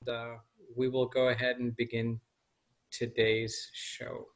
uh, we will go ahead and begin today's show.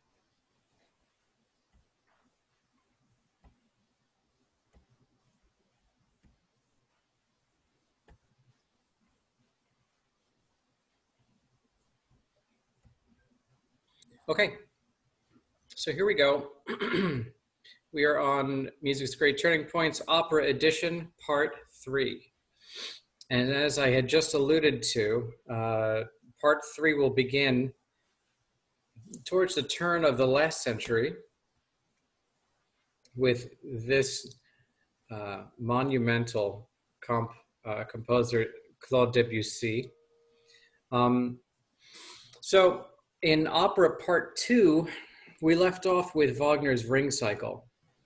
Okay, so here we go. We are on Music's Great Turning Points, Opera Edition, Part 3. And as I had just alluded to, Part 3 will begin towards the turn of the last century with this monumental composer, Claude Debussy. So in opera part 2, we left off with Wagner's Ring Cycle.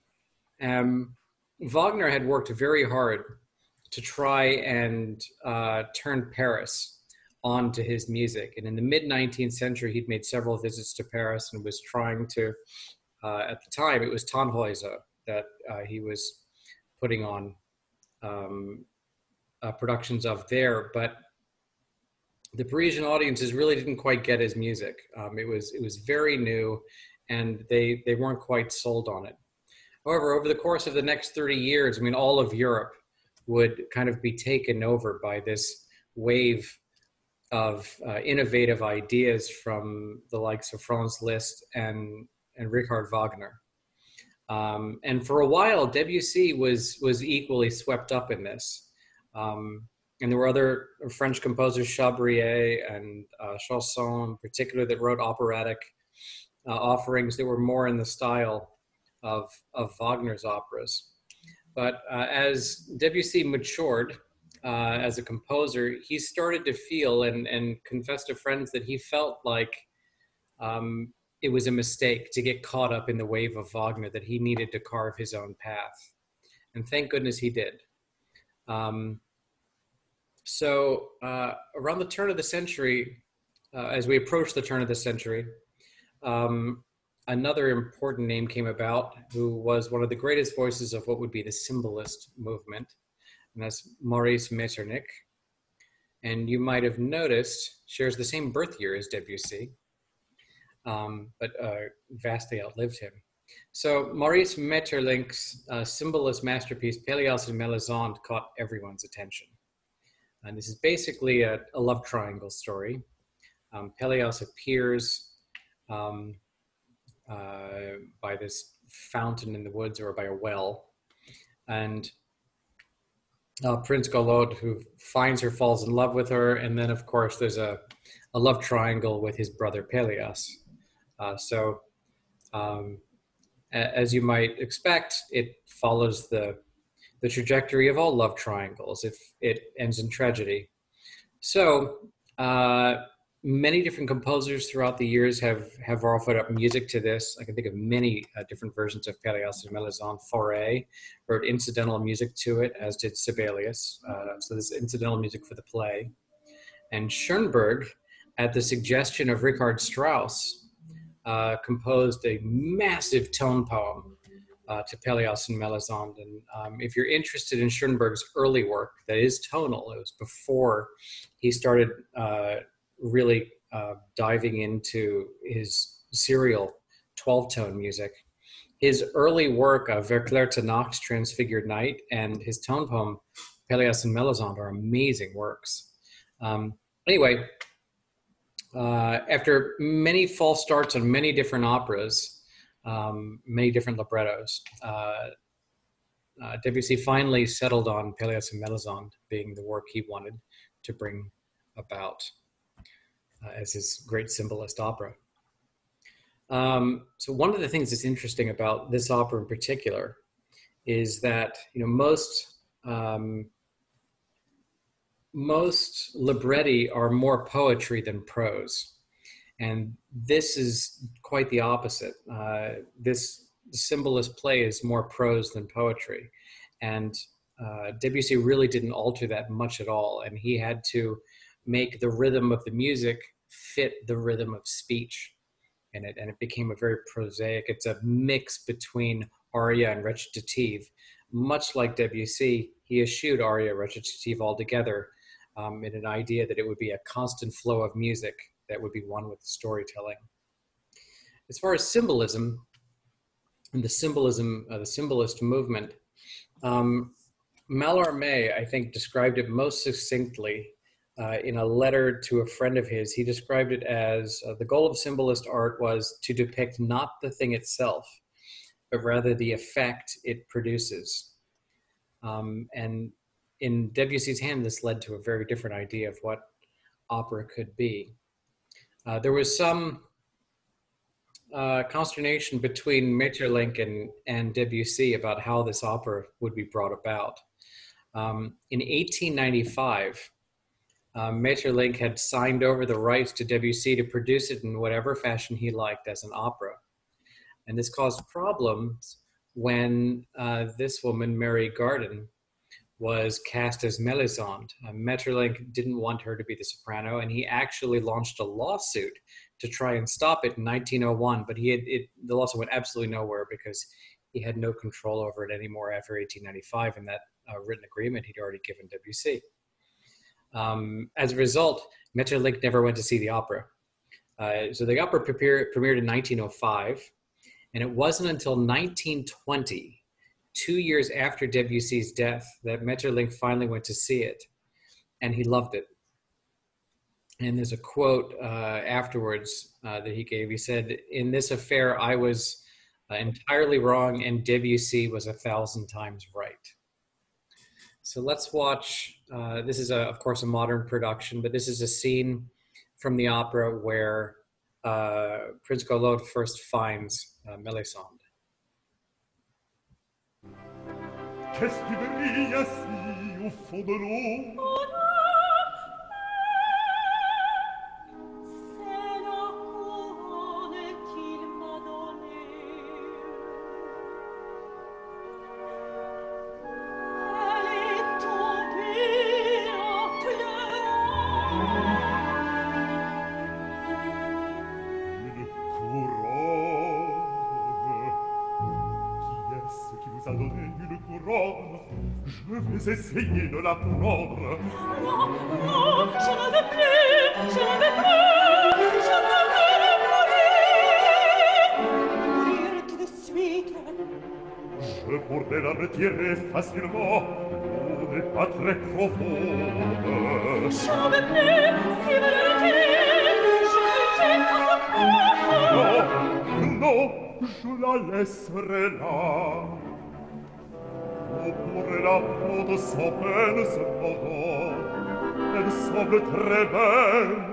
Wagner had worked very hard to try and turn Paris onto his music. And in the mid-19th century, he'd made several visits to Paris and was trying to, at the time, it was Tannhäuser that he was putting on productions of there. But the Parisian audiences really didn't quite get his music. It was very new, and they weren't quite sold on it. However, over the course of the next 30 years, I mean, all of Europe would kind of be taken over by this wave of innovative ideas from the likes of Franz Liszt and Richard Wagner. And for a while, Debussy was equally swept up in this. And there were other French composers, Chabrier and Chausson in particular, that wrote operatic offerings that were more in the style of Wagner's operas. But as Debussy matured as a composer, he started to feel and confessed to friends that he felt like it was a mistake to get caught up in the wave of Wagner, that he needed to carve his own path. And thank goodness he did. So around the turn of the century, as we approach the turn of the century, another important name came about who was one of the greatest voices of what would be the symbolist movement, and that's Maurice Maeterlinck. And you might have noticed, shares the same birth year as Debussy, but vastly outlived him. So Maurice Maeterlinck's symbolist masterpiece, Pelléas and Mélisande, caught everyone's attention. And this is basically a love triangle story. Pelléas appears by this fountain in the woods or by a well. And Prince Golod, who finds her, falls in love with her. And then, of course, there's a love triangle with his brother Pelléas. As you might expect, it follows the trajectory of all love triangles. It ends in tragedy. So many different composers throughout the years have offered up music to this. I can think of many different versions of Pelléas and Mélisande. Fauré wrote incidental music to it, as did Sibelius. So this incidental music for the play. And Schoenberg, at the suggestion of Richard Strauss, composed a massive tone poem to Pelléas and Mélisande. And if you're interested in Schoenberg's early work, that is tonal. It was before he started really diving into his serial 12-tone music. His early work of Verklärte Nacht, Transfigured Night, and his tone poem, Pelléas and Mélisande, are amazing works. Anyway, after many false starts on many different operas, many different librettos, Debussy finally settled on Pelléas and Mélisande being the work he wanted to bring about as his great symbolist opera. So one of the things that's interesting about this opera in particular is that most libretti are more poetry than prose. And this is quite the opposite. This symbolist play is more prose than poetry. And Debussy really didn't alter that much at all. And he had to make the rhythm of the music fit the rhythm of speech in it. And it became a very prosaic, it's a mix between aria and recitative. Much like Debussy, he eschewed aria recitative altogether. in an idea that it would be a constant flow of music that would be one with the storytelling. As far as symbolism and the symbolist movement, Mallarmé, I think, described it most succinctly in a letter to a friend of his. He described it as the goal of symbolist art was to depict not the thing itself, but rather the effect it produces. And in Debussy's hand, this led to a very different idea of what opera could be. There was some consternation between Maeterlinck and Debussy about how this opera would be brought about. In 1895, Maeterlinck had signed over the rights to Debussy to produce it in whatever fashion he liked as an opera. And this caused problems when this woman, Mary Garden, was cast as Melisande. Maeterlinck didn't want her to be the soprano, and he actually launched a lawsuit to try and stop it in 1901, but the lawsuit went absolutely nowhere because he had no control over it anymore after 1895, and that written agreement he'd already given Debussy. As a result, Maeterlinck never went to see the opera. So the opera premiered in 1905, and it wasn't until 1920, 2 years after Debussy's death, that Maeterlinck finally went to see it, and he loved it. And there's a quote afterwards that he gave. He said, "In this affair, I was entirely wrong, and Debussy was 1,000 times right." So let's watch, this is, of course, a modern production, but this is a scene from the opera where Prince Golode first finds Melisande. Qu'est-ce qui brille ainsi au fond de l'eau? Je vais essayer de la prendre. Non, non, je ne veux plus, je ne veux plus, je ne veux plus mourir tout de suite. Je pourrais la retirer facilement, l'eau n'est pas très profonde. Je ne veux plus, si vous le retirez, je jette à ce Non, non, je la laisserai là. On pourrait la prendre sans peine, cependant. Elle semble très belle.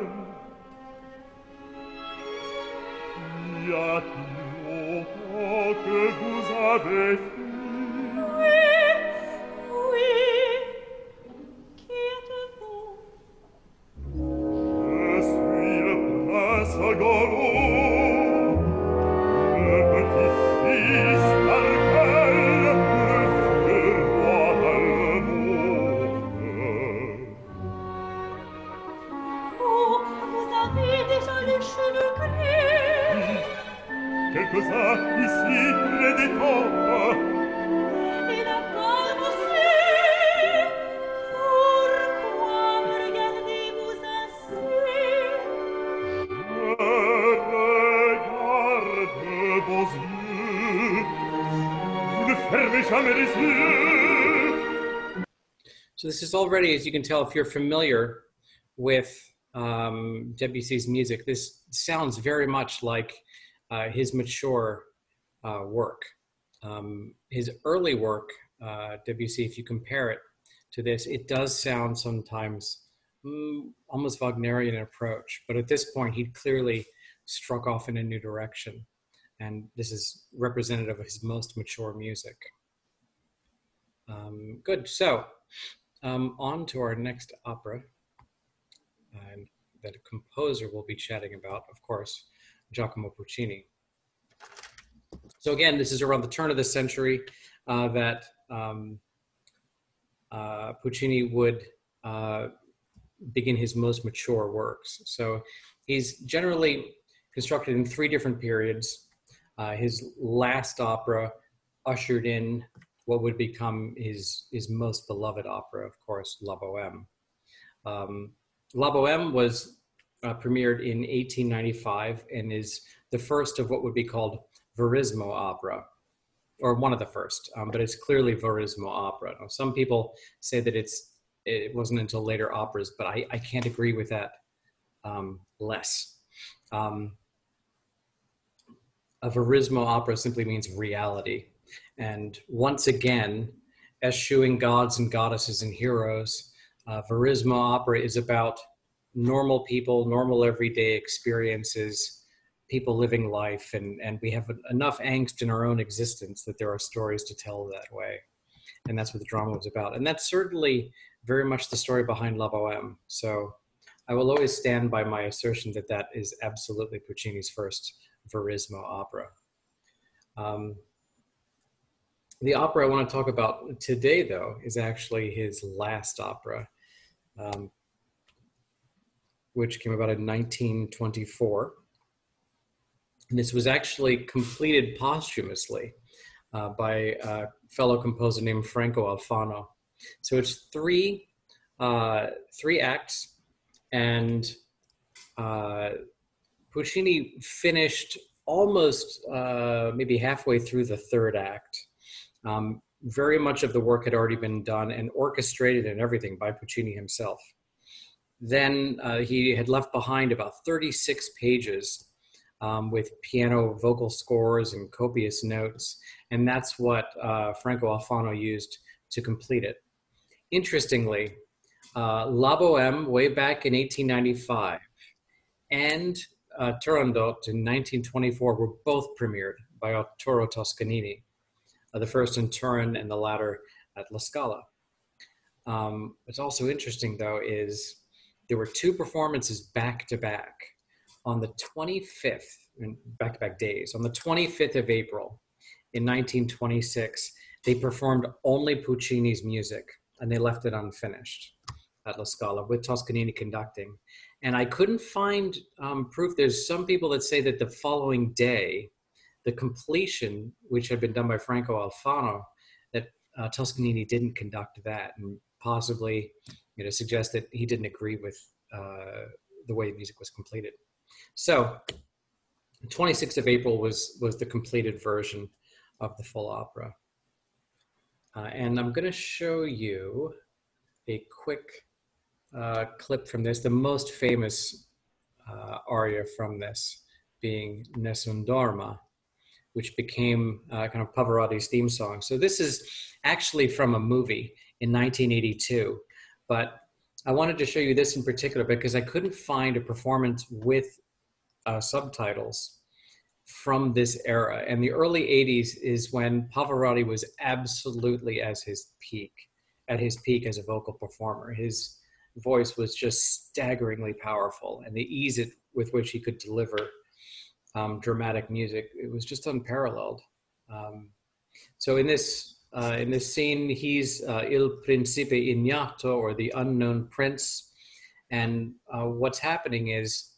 Y a-t-il longtemps que vous avez fui? Oui, oui. Qui êtes-vous? Je suis le prince Golode, le petit-fils d'Arkel, le vieux roi d'Allemande. Oh, vous avez déjà les cheveux gris. Quelques-uns ici près des tempes. Et la barbe aussi. Pourquoi me regardez-vous ainsi? Je regarde vos yeux. Vous ne fermez jamais les yeux. So this is already, as you can tell, if you're familiar with Debussy's music, this sounds very much like his mature work. His early work, Debussy, if you compare it to this, it does sound sometimes almost Wagnerian in approach, but at this point he'd clearly struck off in a new direction, and this is representative of his most mature music. Good, so on to our next opera, and that a composer will be chatting about, of course, Giacomo Puccini. So again, this is around the turn of the century that Puccini would begin his most mature works. So he's generally constructed in three different periods. His last opera ushered in what would become his most beloved opera, of course, La Bohème. La Boheme was premiered in 1895 and is the first of what would be called Verismo opera, or one of the first, but it's clearly Verismo opera. Now, some people say that it wasn't until later operas, but I can't agree with that less. A Verismo opera simply means reality. And once again, eschewing gods and goddesses and heroes, Verismo opera is about normal people, normal everyday experiences, people living life, and we have enough angst in our own existence that there are stories to tell that way. And that's what the drama was about. And that's certainly very much the story behind La Boheme. So I will always stand by my assertion that that is absolutely Puccini's first Verismo opera. The opera I want to talk about today, though, is actually his last opera, which came about in 1924. And this was actually completed posthumously by a fellow composer named Franco Alfano. So it's three acts, and Puccini finished almost maybe halfway through the third act. Very much of the work had already been done and orchestrated and everything by Puccini himself. Then he had left behind about 36 pages with piano vocal scores and copious notes, and that's what Franco Alfano used to complete it. Interestingly, La Boheme, way back in 1895, and Turandot in 1924 were both premiered by Arturo Toscanini, the first in Turin and the latter at La Scala. What's also interesting, though, is there were two performances back-to-back on the 25th, back-to-back days. On the 25th of April in 1926, they performed only Puccini's music, and they left it unfinished at La Scala with Toscanini conducting. And I couldn't find proof. There's some people that say that the following day, the completion, which had been done by Franco Alfano, that Toscanini didn't conduct that, and possibly, suggest that he didn't agree with the way the music was completed. So, the 26th of April was the completed version of the full opera. And I'm going to show you a quick clip from this, the most famous aria from this being Nessun Dorma, which became kind of Pavarotti's theme song. So this is actually from a movie in 1982, but I wanted to show you this in particular because I couldn't find a performance with subtitles from this era. And the early 80s is when Pavarotti was absolutely at his peak as a vocal performer. His voice was just staggeringly powerful, and the ease with which he could deliver dramatic music, it was just unparalleled. So in this scene, he's Il Principe Ignato, or the unknown prince, and what's happening is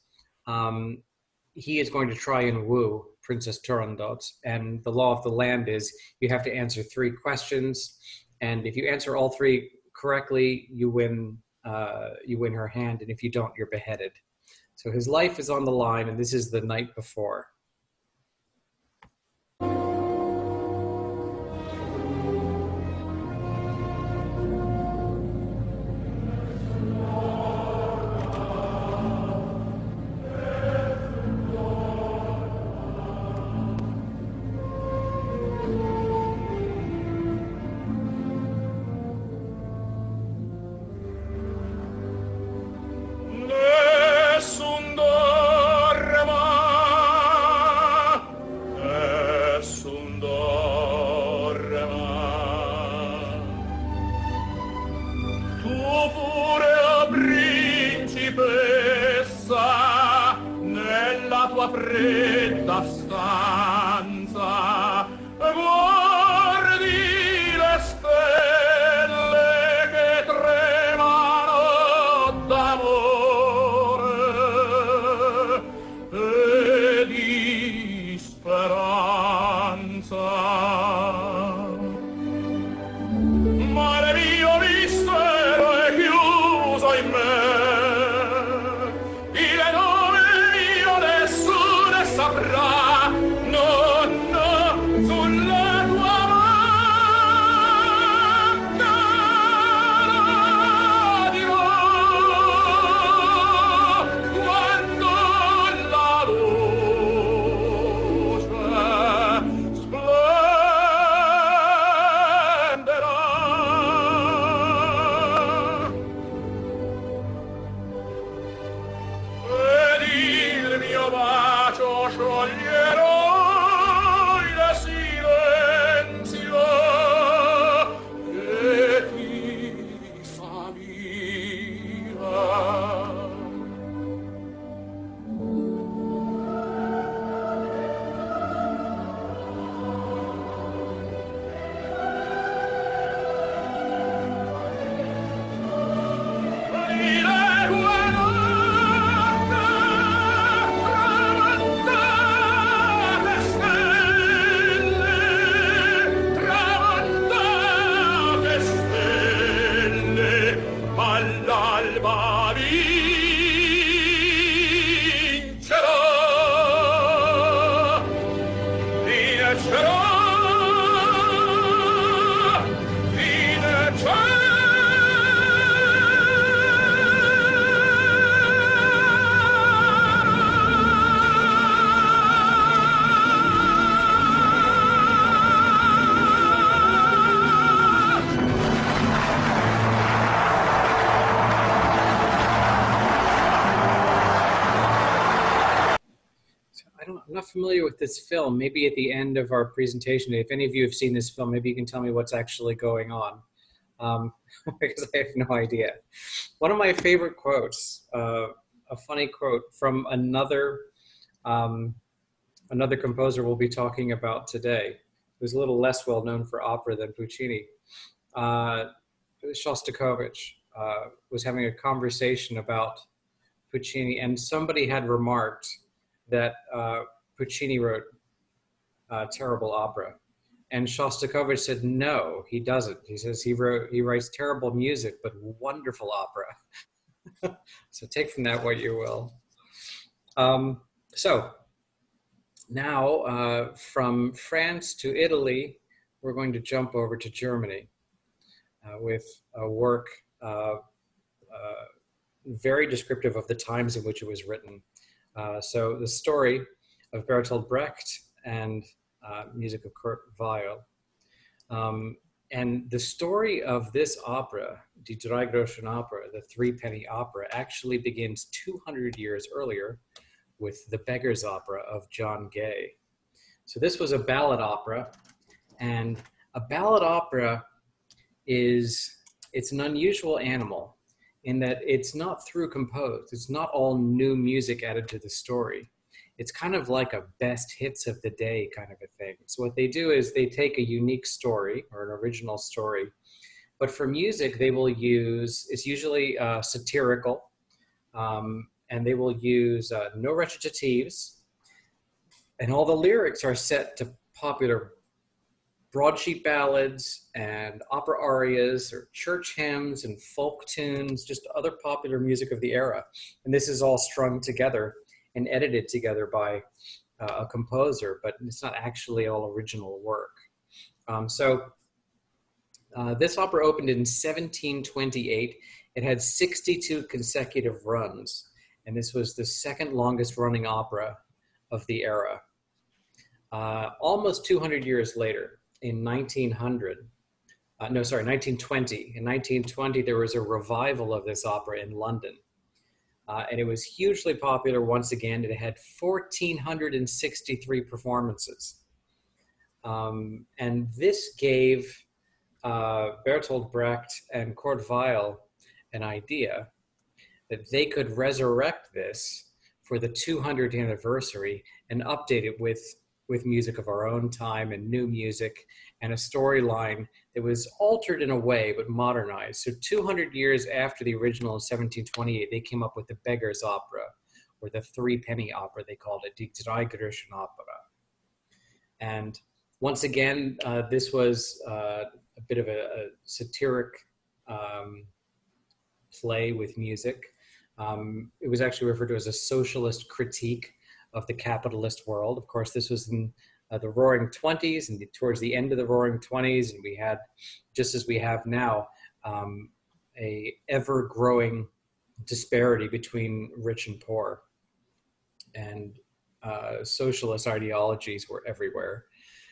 he is going to try and woo Princess Turandot, and the law of the land is you have to answer 3 questions, and if you answer all 3 correctly, you win her hand, and if you don't, you're beheaded. So his life is on the line, and this is the night before. Fredda stanza, guardi le stelle che tremano d'amore e di speranza. Ma il mio mistero è chiuso in me, scioglierò il silenzio che ti fa mia. All'alba vincerò, vincerò, vincerò. I'm not familiar with this film. Maybe at the end of our presentation, if any of you have seen this film, maybe you can tell me what's actually going on, because I have no idea. One of my favorite quotes, a funny quote from another composer we'll be talking about today, who's a little less well known for opera than Puccini. Shostakovich was having a conversation about Puccini, and somebody had remarked that Puccini wrote terrible opera, and Shostakovich said, "No, he doesn't." He says he writes terrible music, but wonderful opera. So take from that what you will. So now from France to Italy, we're going to jump over to Germany with a work very descriptive of the times in which it was written. So the story of Bertolt Brecht and music of Kurt Weill. And the story of this opera, Die Dreigroschen Opera, the Three-Penny Opera, actually begins 200 years earlier with the Beggar's Opera of John Gay. So this was a ballad opera, and a ballad opera it's an unusual animal in that it's not through composed. It's not all new music added to the story. It's kind of like a best hits of the day kind of a thing. So what they do is they take a unique story or an original story, but for music they will use, it's usually satirical, and they will use no recitatives, and all the lyrics are set to popular broadsheet ballads and opera arias or church hymns and folk tunes, just other popular music of the era. And this is all strung together and edited together by a composer, but it's not actually all original work. This opera opened in 1728. It had 62 consecutive runs, and this was the second longest running opera of the era. Almost 200 years later, in 1920. In 1920, there was a revival of this opera in London. And it was hugely popular once again. It had 1,463 performances. And this gave Bertolt Brecht and Kurt Weill an idea that they could resurrect this for the 200th anniversary and update it with music of our own time and new music and a storyline that was altered in a way but modernized. So 200 years after the original in 1728, they came up with the Beggar's Opera, or the Three-Penny Opera, they called it, Die Dreigroschen Opera. And once again, this was a bit of a satiric play with music. It was actually referred to as a socialist critique of the capitalist world. Of course, this was in the Roaring '20s and towards the end of the Roaring '20s, and we had, just as we have now, a ever-growing disparity between rich and poor. And socialist ideologies were everywhere.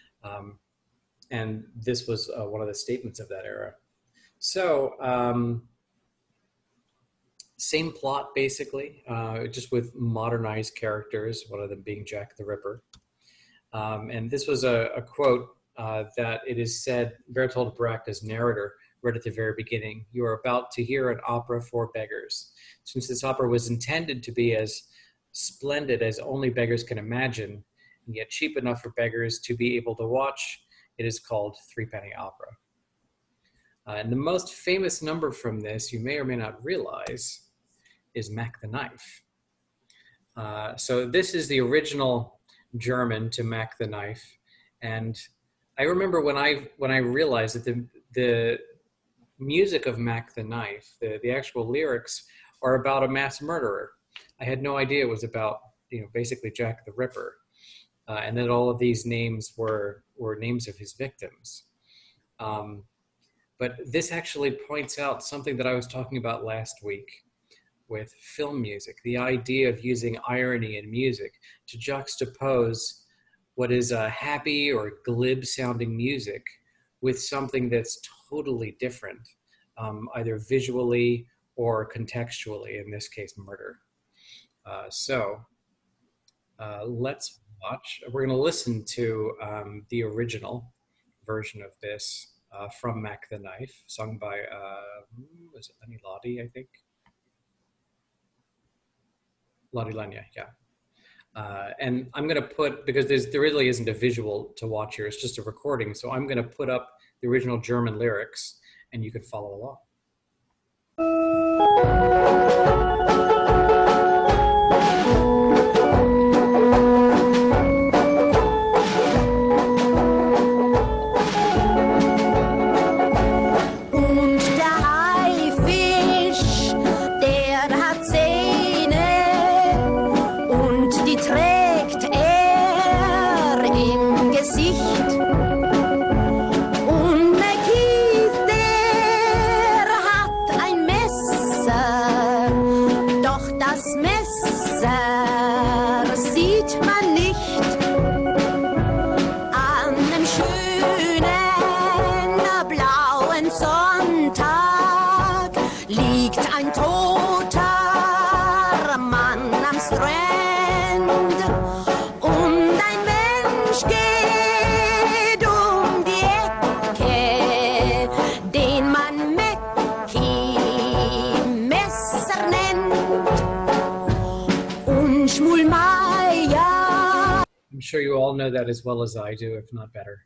And this was one of the statements of that era. So Same plot, basically, just with modernized characters, one of them being Jack the Ripper. And this was a quote that it is said, Bertolt Brecht, as narrator, read at the very beginning: "You are about to hear an opera for beggars." Since this opera was intended to be as splendid as only beggars can imagine, and yet cheap enough for beggars to be able to watch, it is called Threepenny Opera. And the most famous number from this, you may or may not realize, is Mac the Knife. So this is the original German to Mac the Knife. And I remember when I realized that the music of Mac the Knife, the actual lyrics, are about a mass murderer. I had no idea it was about, basically Jack the Ripper. And that all of these names were names of his victims. But this actually points out something that I was talking about last week with film music, the idea of using irony in music to juxtapose what is a happy or glib sounding music with something that's totally different, either visually or contextually, in this case, murder. So let's watch. We're going to listen to the original version of this from Mac the Knife, sung by, was it Lenny Lottie, I think? Lottie Lenya, yeah. And I'm going to put, because there really isn't a visual to watch here, it's just a recording, so I'm going to put up the original German lyrics, and you can follow along. I'm sure you all know that as well as I do, if not better.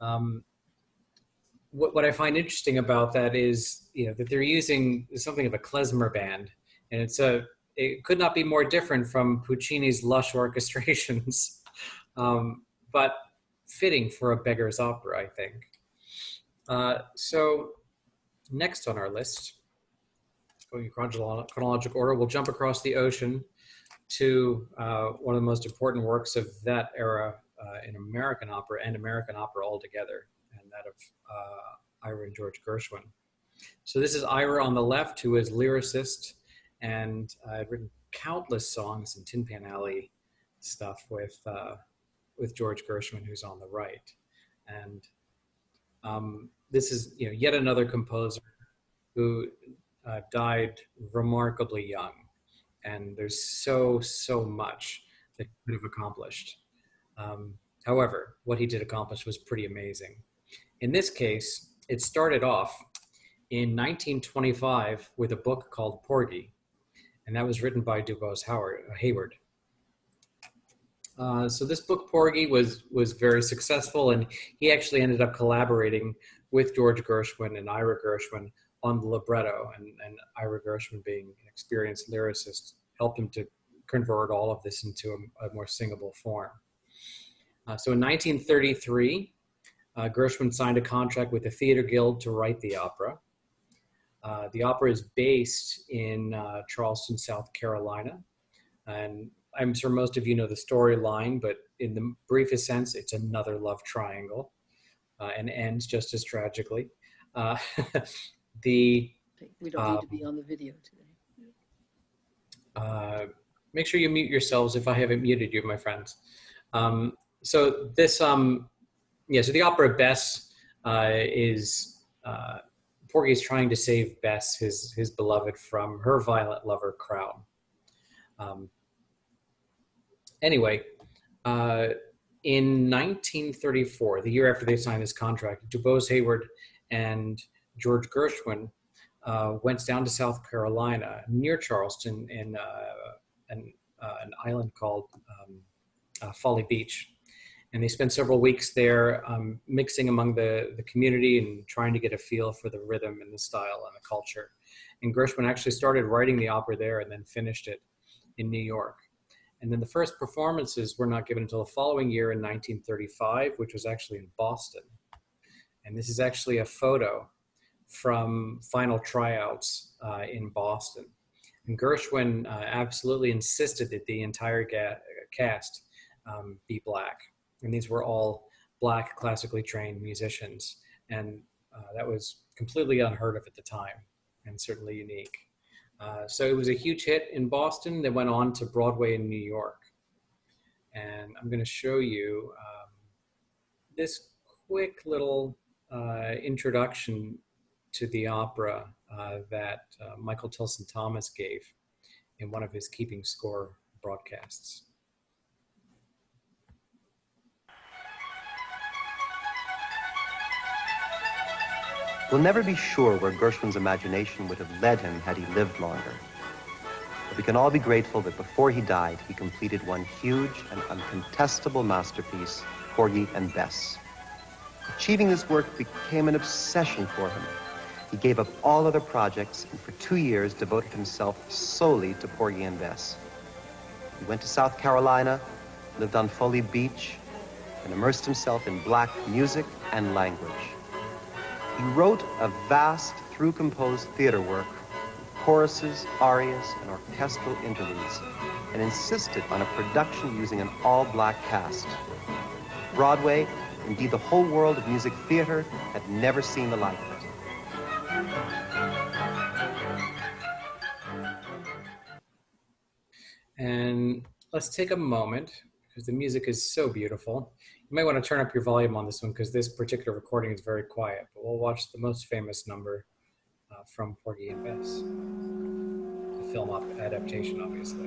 What I find interesting about that is, that they're using something of a klezmer band, and it could not be more different from Puccini's lush orchestrations, but fitting for a beggar's opera, I think. So next on our list, going in chronological order, we'll jump across the ocean to one of the most important works of that era in American opera and American opera altogether, and that of Ira and George Gershwin. So this is Ira on the left, who is lyricist, and I've written countless songs and Tin Pan Alley stuff with George Gershwin, who's on the right. And this is yet another composer who died remarkably young. And there's so much that he could have accomplished. However, what he did accomplish was pretty amazing. In this case, it started off in 1925 with a book called Porgy, and that was written by DuBose Hayward. So this book, Porgy, was very successful, and he actually ended up collaborating with George Gershwin and Ira Gershwin on the libretto, and Ira Gershwin, being an experienced lyricist, helped him to convert all of this into a more singable form. So in 1933, Gershwin signed a contract with the Theater Guild to write the opera. The opera is based in Charleston, South Carolina, and I'm sure most of you know the storyline, but in the briefest sense, it's another love triangle, and ends just as tragically. We don't need to be on the video today. Make sure you mute yourselves if I haven't muted you, my friends. So this, so the opera Bess is Porgy's trying to save Bess, his beloved, from her violent lover, Crown. Anyway, in 1934, the year after they signed this contract, DuBose Heyward and George Gershwin went down to South Carolina near Charleston in an island called Folly Beach. And they spent several weeks there mixing among the community and trying to get a feel for the rhythm and the style and the culture. And Gershwin actually started writing the opera there and then finished it in New York. And then the first performances were not given until the following year in 1935, which was actually in Boston. And this is actually a photo from final tryouts in Boston. And Gershwin absolutely insisted that the entire cast be Black. And these were all Black classically trained musicians. And that was completely unheard of at the time and certainly unique. So it was a huge hit in Boston. They went on to Broadway in New York. And I'm going to show you this quick little introduction to the opera that Michael Tilson Thomas gave in one of his Keeping Score broadcasts. We'll never be sure where Gershwin's imagination would have led him had he lived longer. But we can all be grateful that before he died, he completed one huge and uncontestable masterpiece, Porgy and Bess. Achieving this work became an obsession for him. He gave up all other projects and for 2 years devoted himself solely to Porgy and Bess. He went to South Carolina, lived on Folly Beach, and immersed himself in Black music and language. He wrote a vast, through-composed theater work with choruses, arias, and orchestral interludes, and insisted on a production using an all-Black cast. Broadway, indeed the whole world of music theater, had never seen the like of it. And let's take a moment, because the music is so beautiful. You might want to turn up your volume on this one because this particular recording is very quiet, but we'll watch the most famous number from Porgy and Bess, the film adaptation, obviously.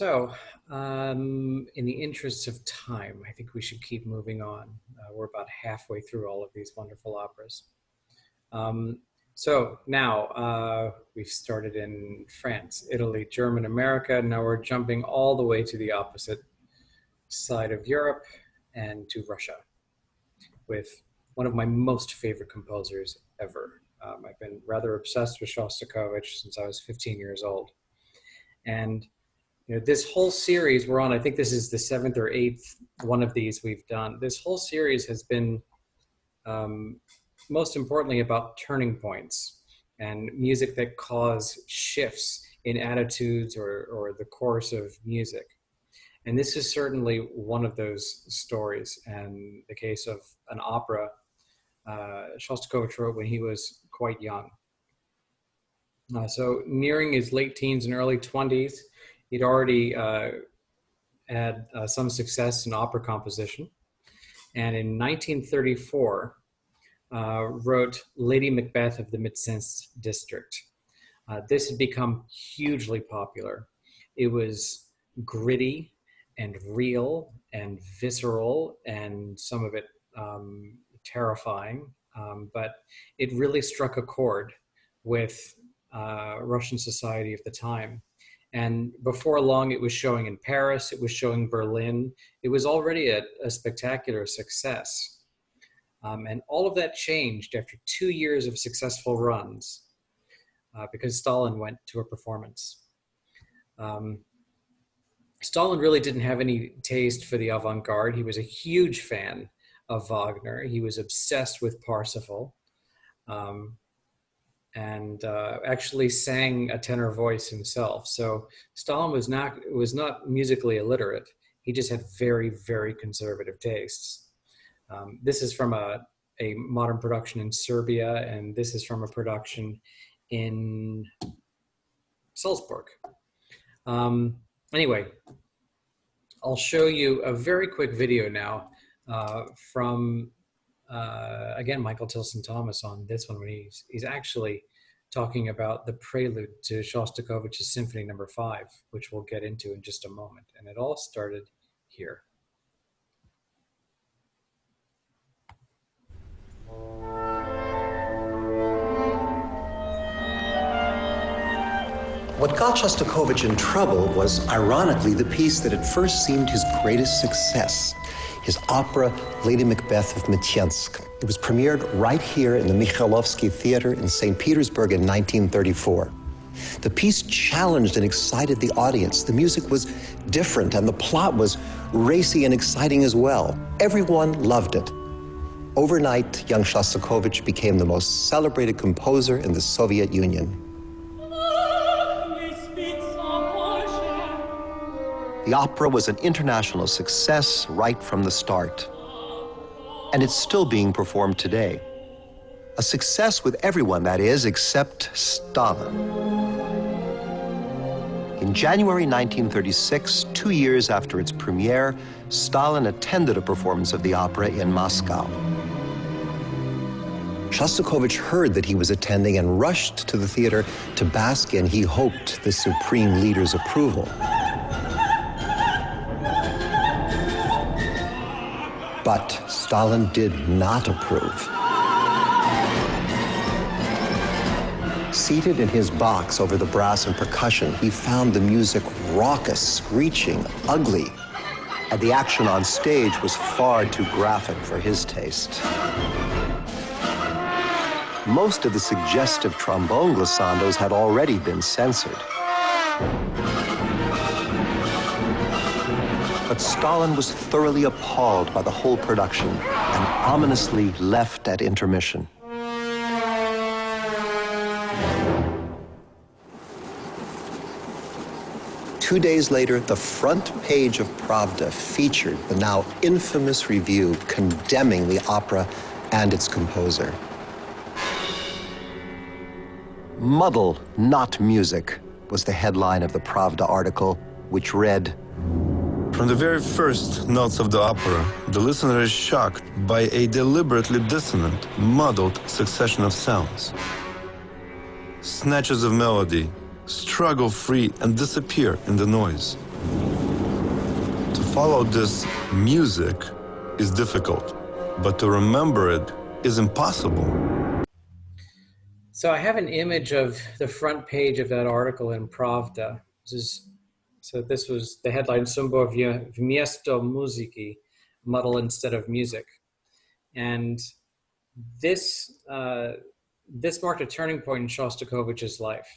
In the interests of time, I think we should keep moving on. We're about halfway through all of these wonderful operas. So now we've started in France, Italy, German, America. Now we're jumping all the way to the opposite side of Europe and to Russia with one of my most favorite composers ever. I've been rather obsessed with Shostakovich since I was 15 years old. And this whole series we're on, I think this is the 7th or 8th one of these we've done. This whole series has been most importantly about turning points and music that cause shifts in attitudes or the course of music. And this is certainly one of those stories. And the case of an opera Shostakovich wrote when he was quite young. So nearing his late teens and early 20s, he'd already had some success in opera composition. And in 1934, wrote Lady Macbeth of the Mtsensk district. This had become hugely popular. It was gritty and real and visceral and some of it terrifying, but it really struck a chord with Russian society of the time. And before long, it was showing in Paris, it was showing Berlin. It was already a spectacular success. And all of that changed after 2 years of successful runs because Stalin went to a performance. Stalin really didn't have any taste for the avant-garde. He was a huge fan of Wagner. He was obsessed with Parsifal and actually sang a tenor voice himself. So Stalin was not musically illiterate. He just had very, very conservative tastes. This is from a modern production in Serbia, and this is from a production in Salzburg. Anyway, I'll show you a very quick video now from, again, Michael Tilson Thomas on this one when he's actually talking about the prelude to Shostakovich's Symphony No. 5, which we'll get into in just a moment. And it all started here. What got Shostakovich in trouble was, ironically, the piece that at first seemed his greatest success, his opera, Lady Macbeth of Mtsensk. It was premiered right here in the Mikhailovsky Theater in St. Petersburg in 1934. The piece challenged and excited the audience. The music was different, and the plot was racy and exciting as well. Everyone loved it. Overnight, young Shostakovich became the most celebrated composer in the Soviet Union. The opera was an international success right from the start. And it's still being performed today. A success with everyone, that is, except Stalin. In January 1936, 2 years after its premiere, Stalin attended a performance of the opera in Moscow. Shostakovich heard that he was attending and rushed to the theater to bask in, he hoped, the supreme leader's approval. But Stalin did not approve. Seated in his box over the brass and percussion, he found the music raucous, screeching, ugly, and the action on stage was far too graphic for his taste. Most of the suggestive trombone glissandos had already been censored. But Stalin was thoroughly appalled by the whole production and ominously left at intermission. Two days later, the front page of Pravda featured the now infamous review condemning the opera and its composer. "Muddle, not music," was the headline of the Pravda article, which read, "From the very first notes of the opera, the listener is shocked by a deliberately dissonant, muddled succession of sounds. Snatches of melody struggle free and disappear in the noise. To follow this music is difficult, but to remember it is impossible. So I have an image of the front page of that article in Pravda. This was the headline, Sumbor vmiesto muziki, muddle instead of music. And this marked a turning point in Shostakovich's life.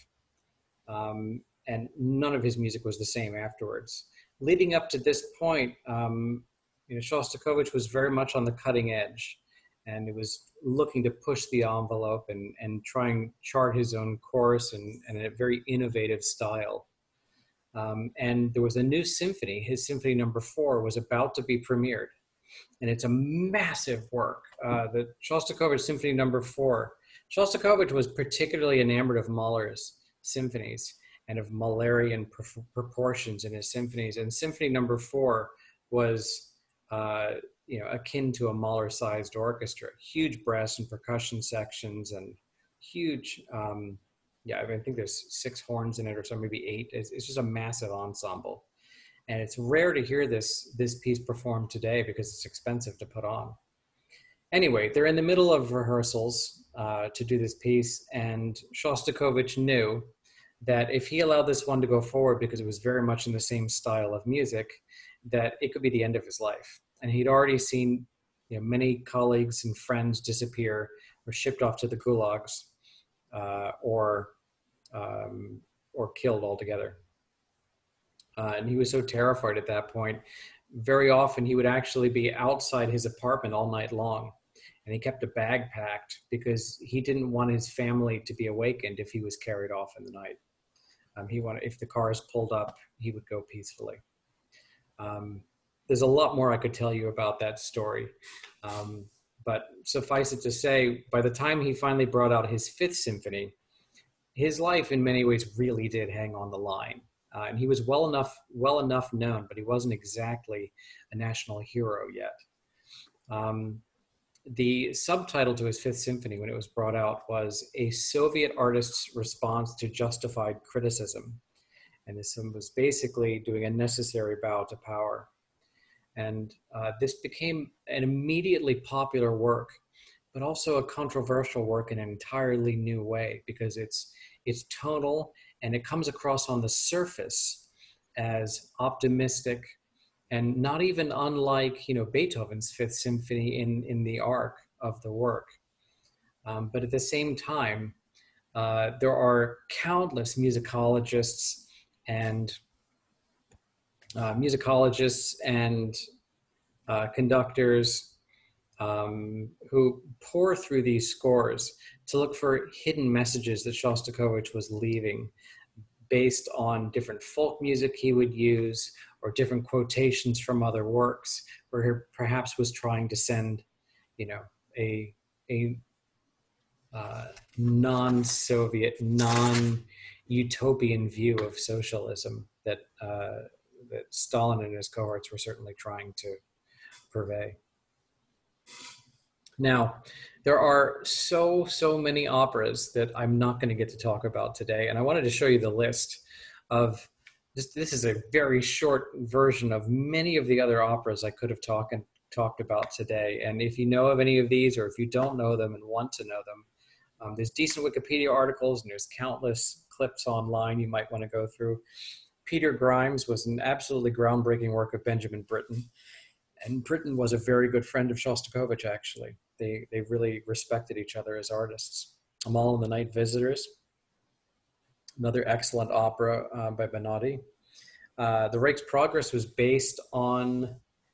And none of his music was the same afterwards. Leading up to this point, Shostakovich was very much on the cutting edge, and it was looking to push the envelope and try and chart his own course and a very innovative style. And there was a new symphony. His Symphony No. 4 was about to be premiered, and it's a massive work. The Shostakovich Symphony No. 4. Shostakovich was particularly enamored of Mahler's symphonies and of Mahlerian proportions in his symphonies. And Symphony No. 4 was, akin to a Mahler-sized orchestra. Huge brass and percussion sections and huge, I think there's 6 horns in it or so, maybe 8. It's just a massive ensemble. And it's rare to hear this piece performed today because it's expensive to put on. Anyway, they're in the middle of rehearsals to do this piece, and Shostakovich knew that if he allowed this one to go forward, because it was very much in the same style of music, that it could be the end of his life. And he'd already seen many colleagues and friends disappear or shipped off to the gulags or killed altogether. And he was so terrified at that point. Very often he would actually be outside his apartment all night long. And he kept a bag packed because he didn't want his family to be awakened if he was carried off in the night. If the cars pulled up, he would go peacefully. There's a lot more I could tell you about that story. But suffice it to say, by the time he finally brought out his 5th symphony, his life in many ways really did hang on the line. And he was well enough known, but he wasn't exactly a national hero yet. The subtitle to his 5th symphony, when it was brought out, was A Soviet Artist's Response to Justified Criticism. And this was basically doing a necessary bow to power. And this became an immediately popular work, but also a controversial work in an entirely new way, because it's tonal and it comes across on the surface as optimistic and not even unlike Beethoven's 5th Symphony in the arc of the work. But at the same time, there are countless musicologists and conductors who pour through these scores to look for hidden messages that Shostakovich was leaving based on different folk music he would use or different quotations from other works, where he perhaps was trying to send, a non-Soviet, non-utopian view of socialism that Stalin and his cohorts were certainly trying to purvey. Now, there are so many operas that I'm not going to get to talk about today, and I wanted to show you the list of this is a very short version of many of the other operas I could have talked about today. And if you know of any of these, or if you don't know them and want to know them, there's decent Wikipedia articles and there's countless clips online you might want to go through. Peter Grimes was an absolutely groundbreaking work of Benjamin Britten. And Britten was a very good friend of Shostakovich, actually. They really respected each other as artists. Amal and the Night Visitors, another excellent opera by Benotti. The Rake's Progress was based on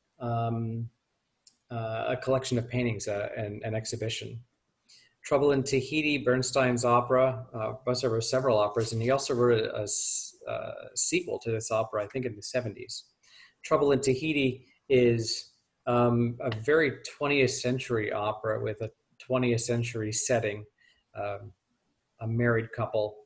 a collection of paintings, an exhibition. Trouble in Tahiti, Bernstein's opera. Busser wrote several operas, and he also wrote a sequel to this opera, I think in the 70s. Trouble in Tahiti is a very 20th century opera with a 20th century setting, a married couple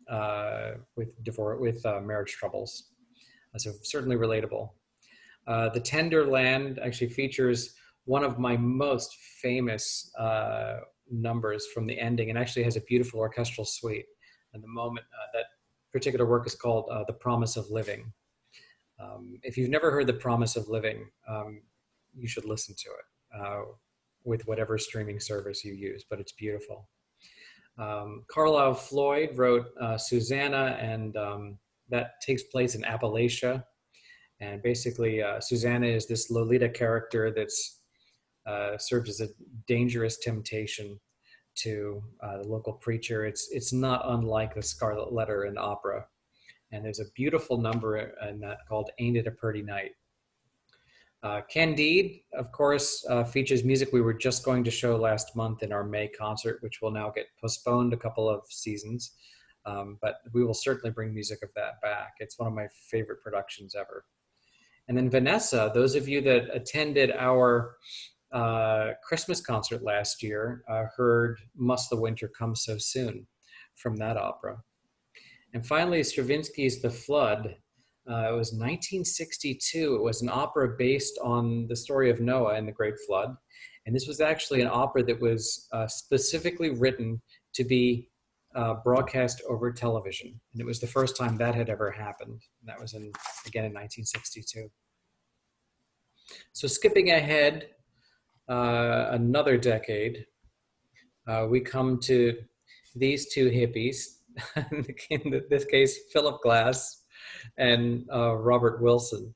with marriage troubles. So certainly relatable. The Tender Land actually features one of my most famous numbers from the ending, and actually has a beautiful orchestral suite. And the moment that particular work is called The Promise of Living. If you've never heard The Promise of Living, you should listen to it with whatever streaming service you use, but it's beautiful. Carlisle Floyd wrote Susanna, and that takes place in Appalachia. And basically, Susanna is this Lolita character that's serves as a dangerous temptation to the local preacher. It's not unlike the Scarlet Letter in opera. And there's a beautiful number in that called Ain't It a Purty Night. Candide, of course, features music we were just going to show last month in our May concert, which will now get postponed a couple of seasons. But we will certainly bring music of that back. It's one of my favorite productions ever. And then Vanessa, those of you that attended our Christmas concert last year heard Must the Winter Come So Soon from that opera. And finally, Stravinsky's The Flood. It was 1962. It was an opera based on the story of Noah and the Great Flood. And this was actually an opera that was specifically written to be broadcast over television. And it was the first time that had ever happened. And that was, again, in 1962. So skipping ahead another decade, we come to these two hippies, in this case, Philip Glass and Robert Wilson.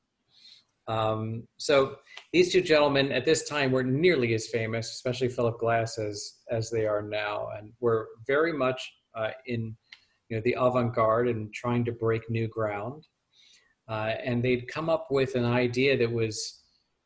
So these two gentlemen at this time were nearly as famous, especially Philip Glass, as they are now, and were very much in the avant-garde and trying to break new ground. And they'd come up with an idea that was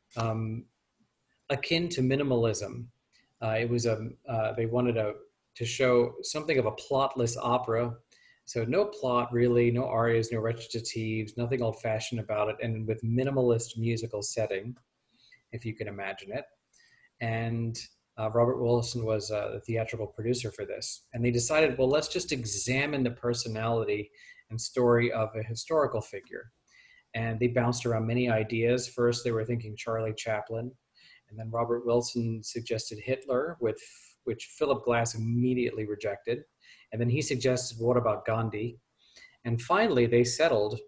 akin to minimalism. It was they wanted to show something of a plotless opera. So no plot really, no arias, no recitatives, nothing old-fashioned about it, and with minimalist musical setting, if you can imagine it. And Robert Wilson was the theatrical producer for this. And they decided, well, let's just examine the personality and story of a historical figure. And they bounced around many ideas. First, they were thinking Charlie Chaplin. And then Robert Wilson suggested Hitler, which Philip Glass immediately rejected. And then he suggested, what about Gandhi? And finally, they settled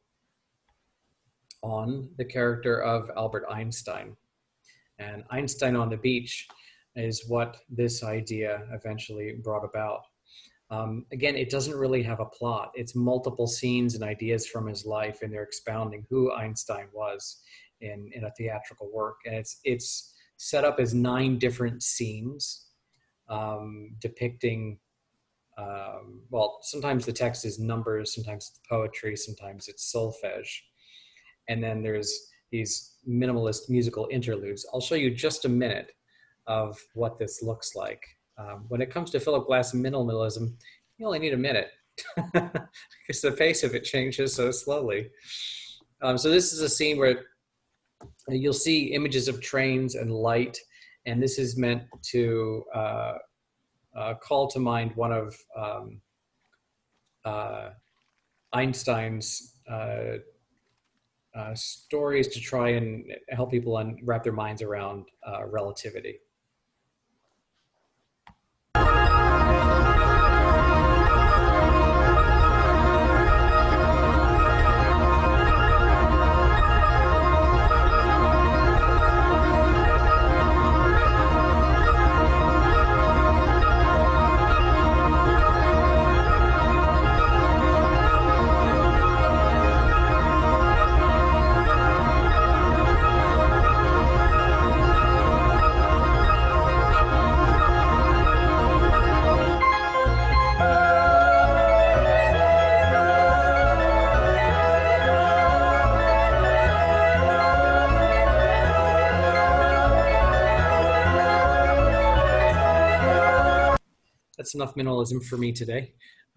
on the character of Albert Einstein. And Einstein on the Beach is what this idea eventually brought about. Again, it doesn't really have a plot. It's multiple scenes and ideas from his life, and they're expounding who Einstein was in a theatrical work. And it's set up as 9 different scenes depicting, well, sometimes the text is numbers, sometimes it's poetry, sometimes it's solfege. And then there's these minimalist musical interludes. I'll show you just a minute of what this looks like. When it comes to Philip Glass minimalism, you only need a minute because the pace of it changes so slowly. So this is a scene where you'll see images of trains and light, and this is meant to call to mind one of Einstein's stories to try and help people wrap their minds around relativity. That's enough minimalism for me today.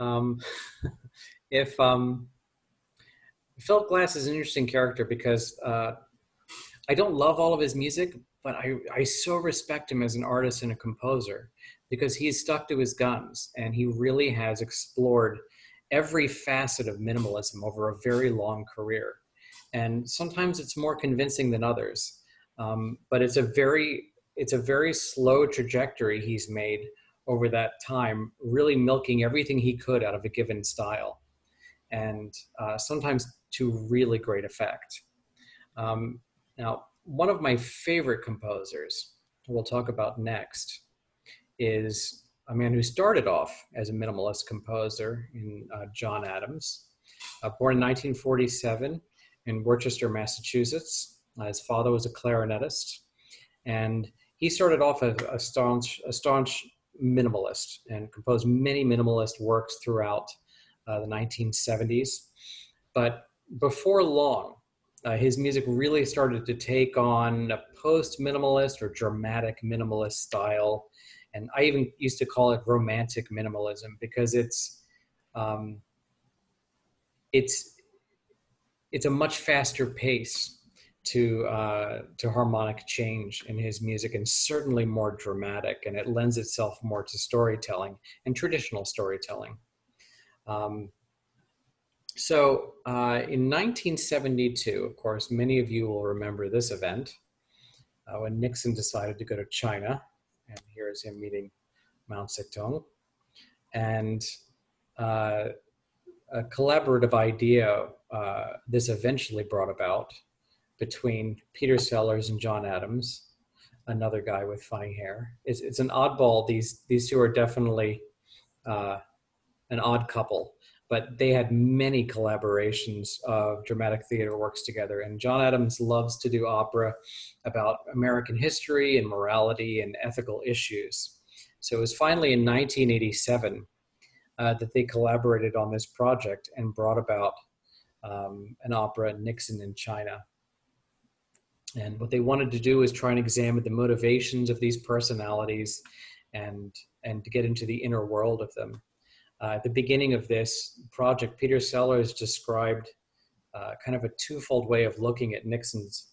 Philip Glass is an interesting character because I don't love all of his music, but I so respect him as an artist and a composer because he's stuck to his guns and he really has explored every facet of minimalism over a very long career. And sometimes it's more convincing than others, but it's a very slow trajectory he's made over that time, really milking everything he could out of a given style, and sometimes to really great effect. Now, one of my favorite composers, who we'll talk about next, is a man who started off as a minimalist composer in John Adams, born in 1947 in Worcester, Massachusetts. His father was a clarinetist, and he started off as a staunch minimalist and composed many minimalist works throughout the 1970s. But before long, his music really started to take on a post-minimalist or dramatic minimalist style. And I even used to call it romantic minimalism, because it's a much faster pace to harmonic change in his music, and certainly more dramatic, and it lends itself more to storytelling and traditional storytelling. So in 1972, of course, many of you will remember this event when Nixon decided to go to China, and here is him meeting Mao Zedong, and a collaborative idea this eventually brought about between Peter Sellers and John Adams, another guy with funny hair. It's an oddball. These two are definitely an odd couple, but they had many collaborations of dramatic theater works together. And John Adams loves to do opera about American history and morality and ethical issues. So it was finally in 1987 that they collaborated on this project and brought about an opera, Nixon in China. And what they wanted to do is try and examine the motivations of these personalities and to get into the inner world of them. At the beginning of this project, Peter Sellers described kind of a twofold way of looking at Nixon's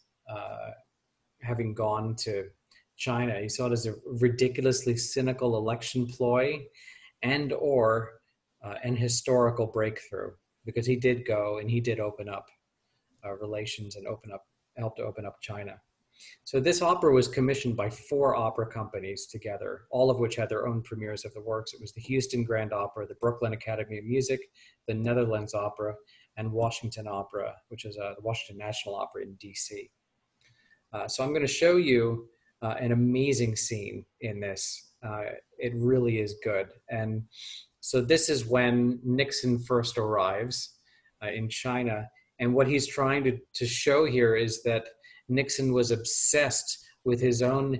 having gone to China. He saw it as a ridiculously cynical election ploy and an historical breakthrough, because he did go and he did open up relations and helped to open up China. So this opera was commissioned by 4 opera companies together, all of which had their own premieres of the works. It was the Houston Grand Opera, the Brooklyn Academy of Music, the Netherlands Opera, and Washington Opera, which is the Washington National Opera in DC. So I'm going to show you an amazing scene in this. It really is good. And so this is when Nixon first arrives in China. And what he's trying to show here is that Nixon was obsessed with his own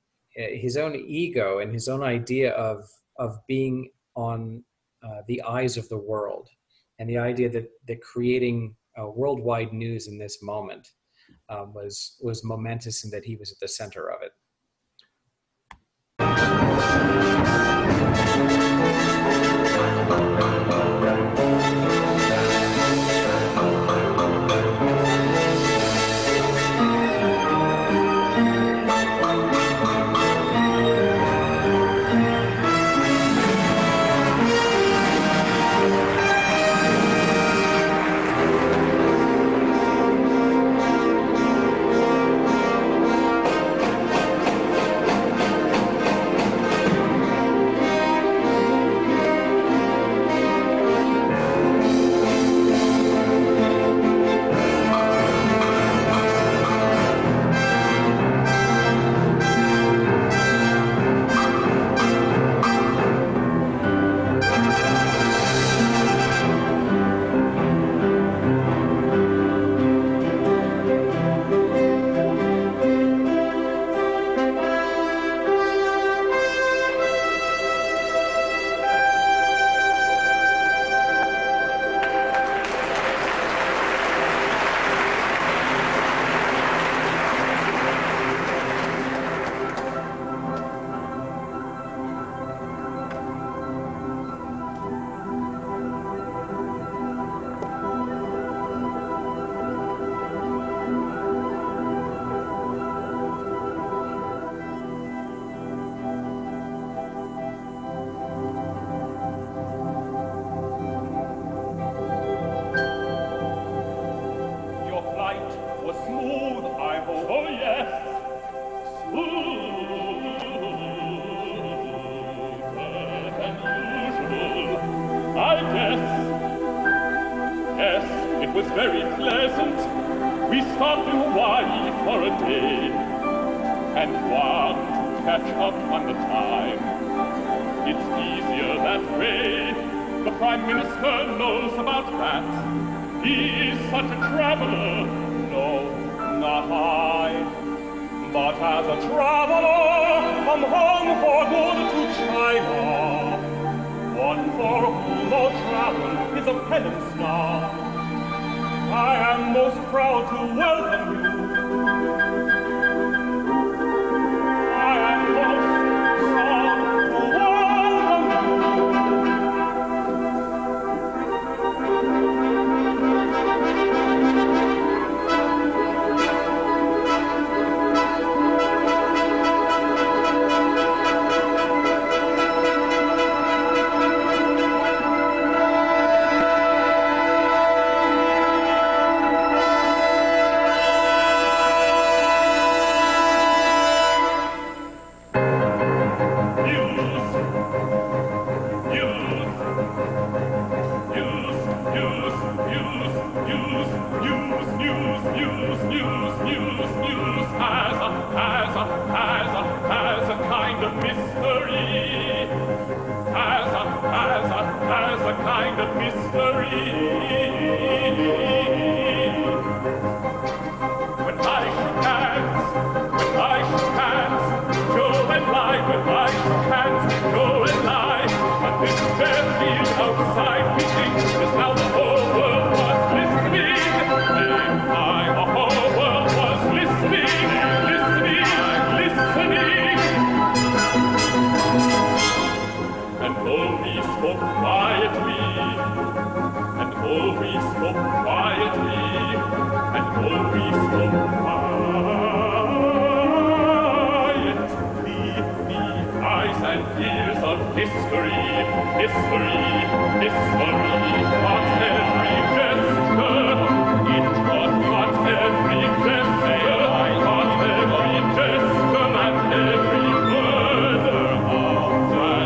ego and his own idea of being on the eyes of the world, and the idea that creating worldwide news in this moment was momentous, and that he was at the center of it. Yes, it was very pleasant. We stopped in Hawaii for a day and want to catch up on the time. It's easier that way. The Prime Minister knows about that. He's such a traveler. No, not I. But as a traveler, I'm home for good to China. One for whom no travel is a penance now. I am most proud to welcome you. I am most proud to welcome you. As a kind of mystery, as a kind of mystery. When I shook hands, Joe and I, when I shook hands, Joe and I, but this bare field outside we think is now the whole world was listening. The whole world was listening, listening. And though we spoke quietly, and though we spoke quietly, and though we spoke quietly, the eyes and ears of history caught every gesture. It caught every gesture. I caught every gesture and every word of that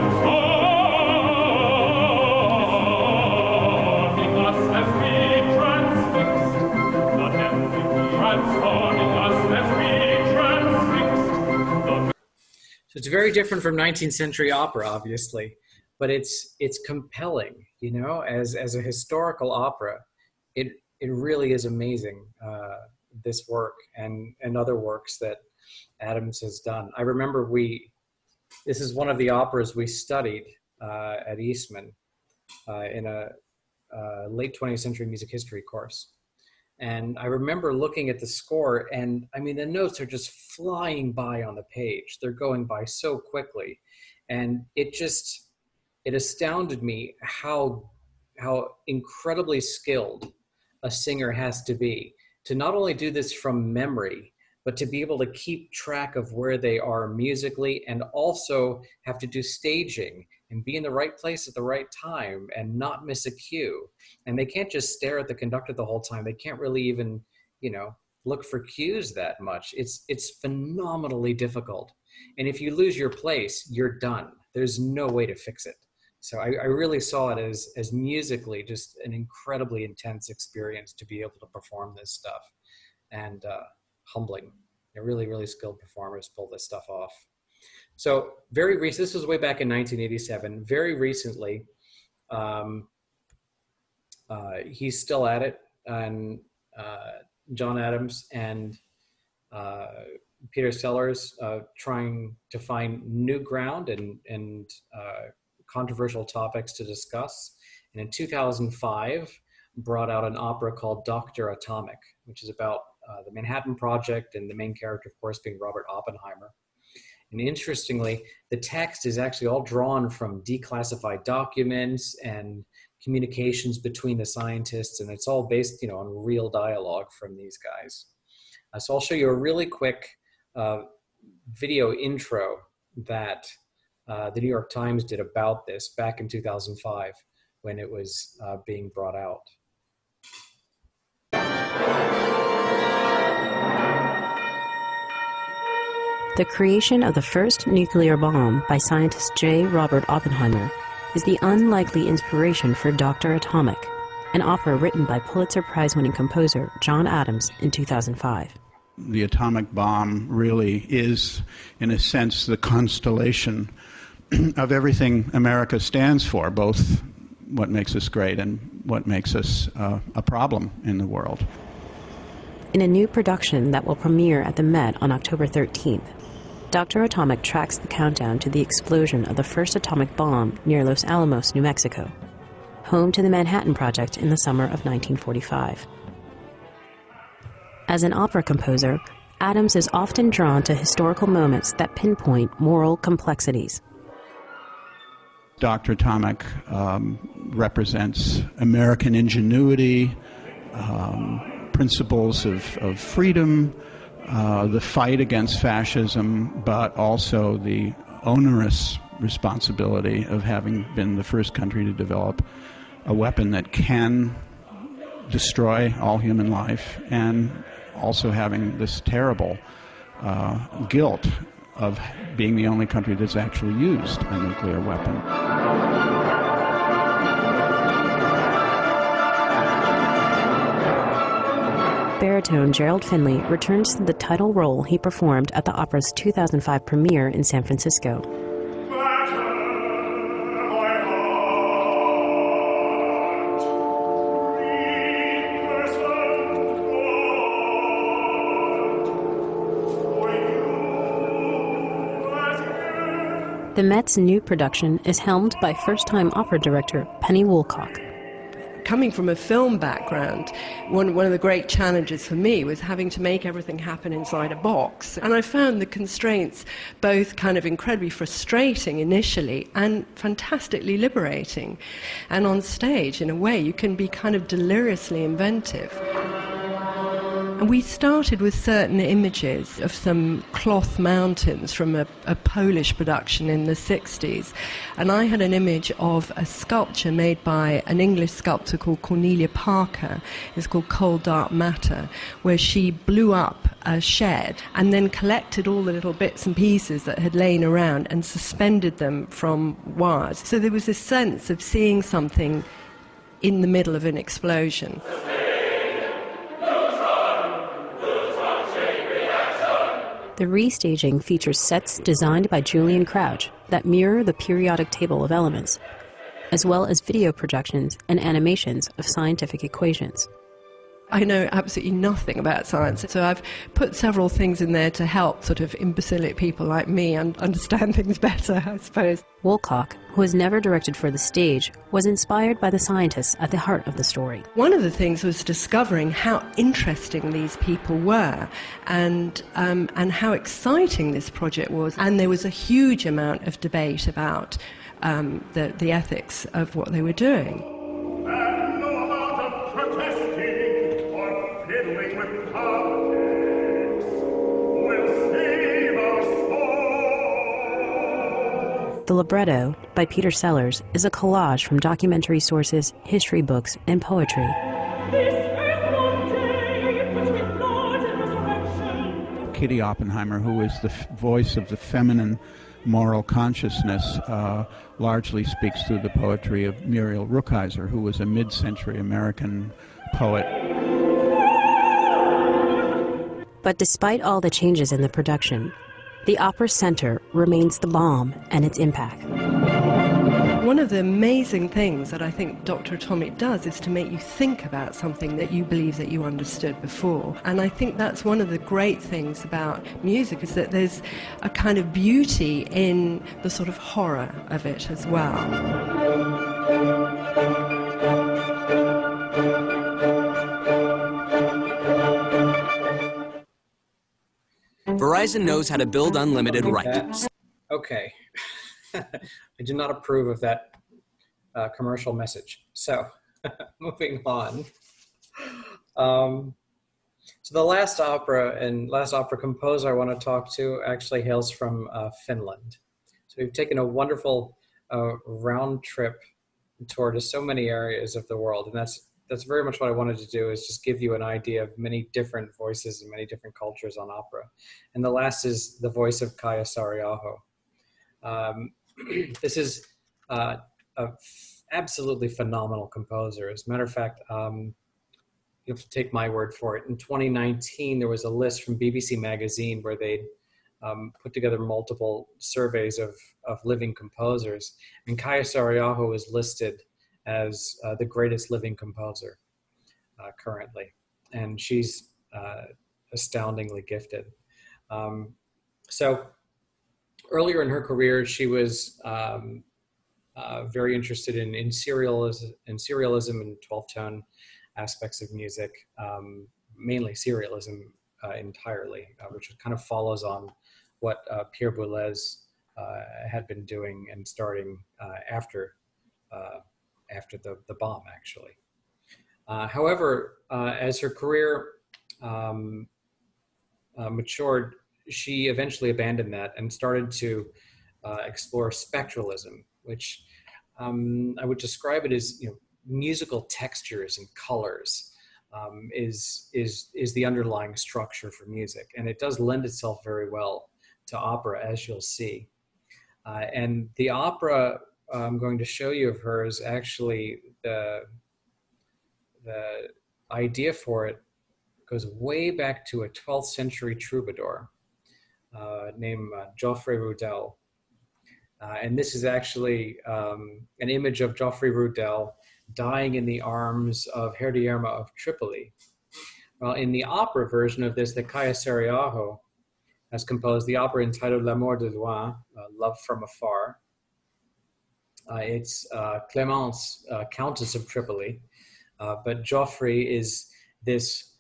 transforming us as we transfixed the heavenly, transforming us as we transfixed the. So it's very different from 19th century opera, obviously, but it's compelling, you know, as a historical opera. It really is amazing, this work and other works that Adams has done. I remember this is one of the operas we studied at Eastman in a late 20th century music history course. And I remember looking at the score, and I mean, the notes are just flying by on the page. They're going by so quickly. And it astounded me how incredibly skilled a singer has to be to not only do this from memory, but to be able to keep track of where they are musically, and also have to do staging and be in the right place at the right time and not miss a cue. And they can't just stare at the conductor the whole time. They can't really even, you know, look for cues that much. It's phenomenally difficult. And if you lose your place, you're done. There's no way to fix it. So I really saw it as musically just an incredibly intense experience to be able to perform this stuff, and humbling. A really, really skilled performers pull this stuff off. So very recent, this was way back in 1987. Very recently, he's still at it, and John Adams and Peter Sellers trying to find new ground and controversial topics to discuss. And in 2005, brought out an opera called Dr. Atomic, which is about the Manhattan Project, and the main character, of course, being Robert Oppenheimer. And interestingly, the text is actually all drawn from declassified documents and communications between the scientists, and it's all based, you know, on real dialogue from these guys. So I'll show you a really quick video intro that the New York Times did about this back in 2005 when it was being brought out. The creation of the first nuclear bomb by scientist J. Robert Oppenheimer is the unlikely inspiration for Dr. Atomic, an opera written by Pulitzer Prize-winning composer John Adams in 2005. The atomic bomb really is, in a sense, the constellation of everything America stands for, both what makes us great and what makes us a problem in the world. In a new production that will premiere at the Met on October 13th, Dr. Atomic tracks the countdown to the explosion of the first atomic bomb near Los Alamos, New Mexico, home to the Manhattan Project in the summer of 1945. As an opera composer, Adams is often drawn to historical moments that pinpoint moral complexities. Dr. Atomic represents American ingenuity, principles of freedom, the fight against fascism, but also the onerous responsibility of having been the first country to develop a weapon that can destroy all human life, and also having this terrible guilt of being the only country that's actually used a nuclear weapon. Baritone Gerald Finley returns to the title role he performed at the opera's 2005 premiere in San Francisco. The Met's new production is helmed by first-time opera director Penny Woolcock. Coming from a film background, one of the great challenges for me was having to make everything happen inside a box. And I found the constraints both kind of incredibly frustrating initially and fantastically liberating. And on stage, in a way, you can be kind of deliriously inventive. And we started with certain images of some cloth mountains from a Polish production in the 60s. And I had an image of a sculpture made by an English sculptor called Cornelia Parker. It's called Cold Dark Matter, where she blew up a shed and then collected all the little bits and pieces that had lain around and suspended them from wires. So there was this sense of seeing something in the middle of an explosion. The restaging features sets designed by Julian Crouch that mirror the periodic table of elements, as well as video projections and animations of scientific equations. I know absolutely nothing about science, so I've put several things in there to help sort of imbecilic people like me understand things better, I suppose. Woolcock, who has never directed for the stage, was inspired by the scientists at the heart of the story. One of the things was discovering how interesting these people were and how exciting this project was. And there was a huge amount of debate about the ethics of what they were doing. The libretto, by Peter Sellers, is a collage from documentary sources, history books, and poetry. Kitty Oppenheimer, who is the voice of the feminine moral consciousness, largely speaks through the poetry of Muriel Rukeyser, who was a mid-century American poet. But despite all the changes in the production, the opera's center remains the bomb and its impact. One of the amazing things that I think Dr. Atomic does is to make you think about something that you believe that you understood before. And I think that's one of the great things about music, is that there's a kind of beauty in the sort of horror of it as well. Verizon knows how to build unlimited right. Okay. I do not approve of that commercial message. So, moving on. So the last opera composer I want to talk to actually hails from Finland. So we've taken a wonderful round trip tour to so many areas of the world, and that's very much what I wanted to do, is just give you an idea of many different voices and many different cultures on opera. And the last is the voice of Kaija Saariaho. This is a absolutely phenomenal composer. As a matter of fact, you have to take my word for it. In 2019, there was a list from BBC Magazine where they put together multiple surveys of living composers, and Kaya Saariaho was listed as the greatest living composer currently, and she's astoundingly gifted. So earlier in her career, she was very interested in serialism and 12-tone aspects of music, mainly serialism entirely, which kind of follows on what Pierre Boulez had been doing and starting after the bomb, actually. However, as her career matured, she eventually abandoned that and started to explore spectralism, which I would describe it as, musical textures and colors is the underlying structure for music, and it does lend itself very well to opera, as you'll see. And the opera I'm going to show you of hers, actually, the idea for it goes way back to a 12th century troubadour named Geoffrey Rudel. And this is actually an image of Geoffrey Rudel dying in the arms of Herdierma of Tripoli. Well, in the opera version of this, that Kaya Saariaho has composed, the opera entitled L'amour de loin, Love from Afar. It's Clémence, Countess of Tripoli, but Geoffrey is this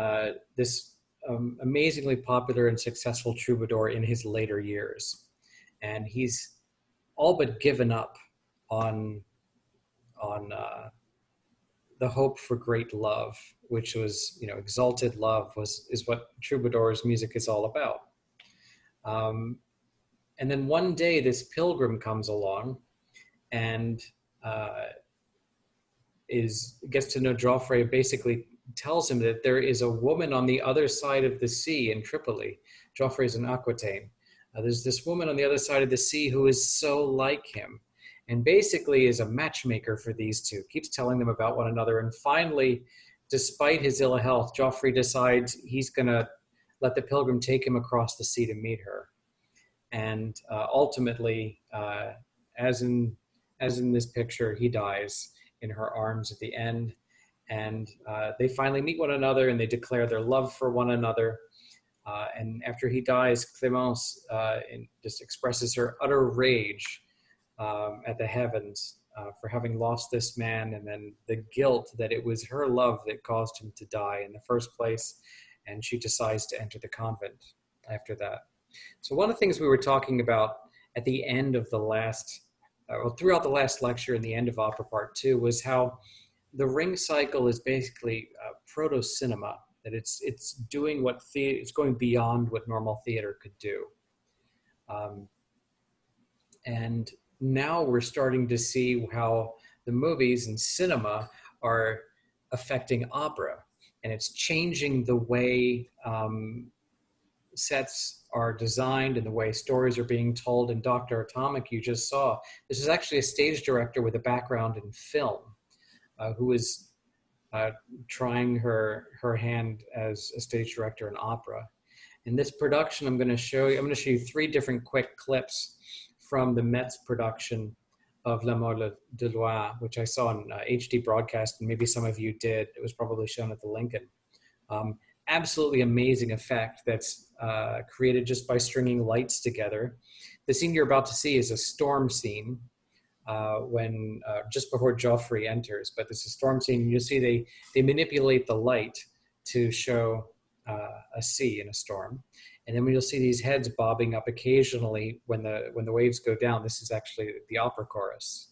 amazingly popular and successful troubadour in his later years, and he's all but given up on the hope for great love, which was, exalted love is what troubadour's music is all about. And then one day this pilgrim comes along and gets to know Geoffrey, basically tells him that there is a woman on the other side of the sea in Tripoli. Geoffrey is an Aquitaine. There's this woman on the other side of the sea who is so like him, and basically is a matchmaker for these two, keeps telling them about one another. And finally, despite his ill health, Geoffrey decides he's going to let the pilgrim take him across the sea to meet her. And ultimately, as in this picture, he dies in her arms at the end. And they finally meet one another, and they declare their love for one another. And after he dies, Clémence just expresses her utter rage at the heavens for having lost this man, and then the guilt that it was her love that caused him to die in the first place. And she decides to enter the convent after that. So one of the things we were talking about at the end of the last, throughout the last lecture and the end of Opera Part 2, was how the Ring cycle is basically proto-cinema, that it's doing it's going beyond what normal theater could do. And now we're starting to see how the movies and cinema are affecting opera, and it's changing the way sets are designed and the way stories are being told. And Dr. Atomic, you just saw, this is actually a stage director with a background in film, who is trying her hand as a stage director in opera. In this production, I'm going to show you 3 different quick clips from the Metz production of L'Amour de Loin, which I saw on HD broadcast, and maybe some of you did. It was probably shown at the Lincoln. Absolutely amazing effect that's created just by stringing lights together. The scene you're about to see is a storm scene when just before Geoffrey enters, but this is a storm scene. You'll see they manipulate the light to show a sea in a storm. And then when you'll see these heads bobbing up occasionally when the waves go down, this is actually the opera chorus.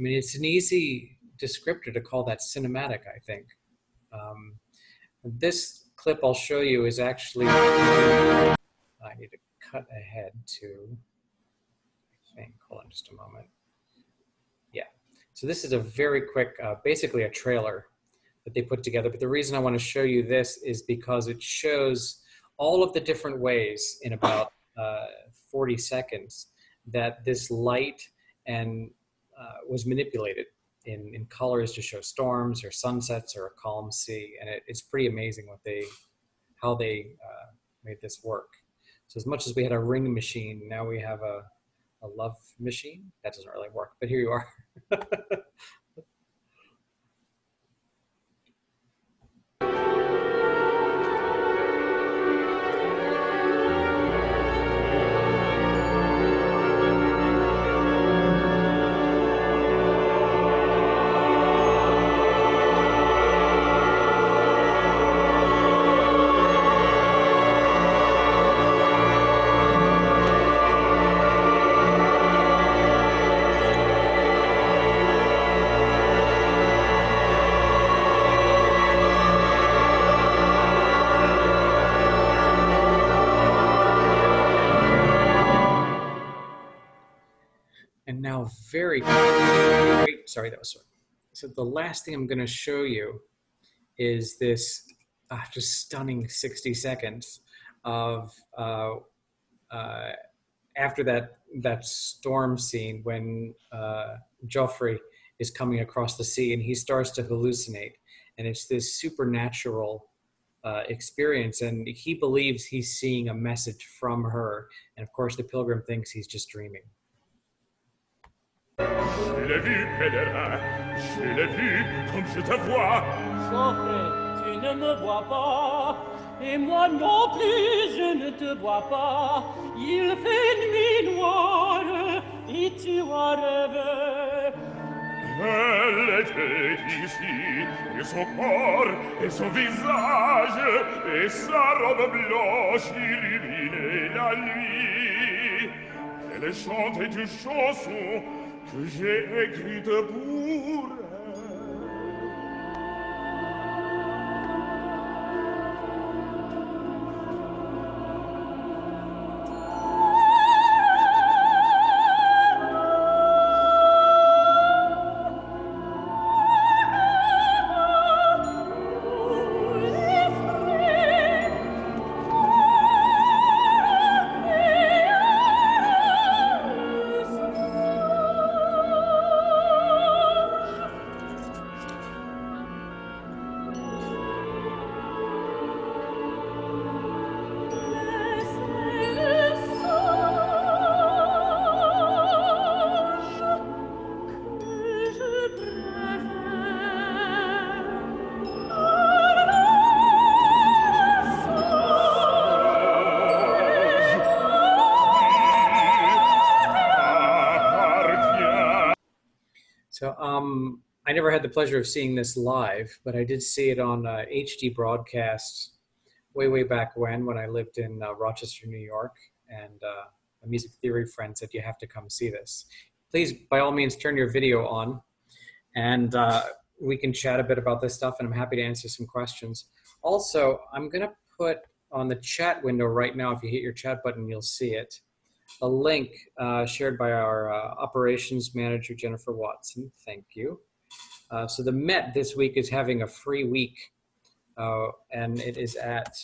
mean, it's an easy descriptor to call that cinematic, I think. This clip I'll show you is actually, I need to cut ahead to, I think, hold on just a moment. Yeah, so this is a very quick, basically a trailer that they put together. But the reason I want to show you this is because it shows all of the different ways in about 40 seconds that this light and was manipulated in colors to show storms or sunsets or a calm sea. And it's pretty amazing how they made this work. So as much as we had a ring machine, now we have a love machine. That doesn't really work, but here you are. And now sorry, that was sorry. So the last thing I'm going to show you is this just stunning 60 seconds of after that storm scene when Joffrey is coming across the sea and he starts to hallucinate. And it's this supernatural experience, and he believes he's seeing a message from her. And of course, the pilgrim thinks he's just dreaming. Je l'ai vu, pèlerin, je l'ai vu comme je te vois. Joffrey, tu ne me vois pas, et moi non plus je ne te vois pas. Il fait nuit noire, et tu as rêvé. Elle était ici, et son corps, et son visage, et sa robe blanche illuminait la nuit. Elle chantait une chanson que j'ai écrite pour elle. So I never had the pleasure of seeing this live, but I did see it on HD broadcasts way back when I lived in Rochester, New York, and a music theory friend said, you have to come see this. Please, by all means, turn your video on, and we can chat a bit about this stuff, and I'm happy to answer some questions. Also, I'm going to put on the chat window right now, if you hit your chat button, you'll see it, a link shared by our operations manager, Jennifer Watson. Thank you. So the Met this week is having a free week, and it is at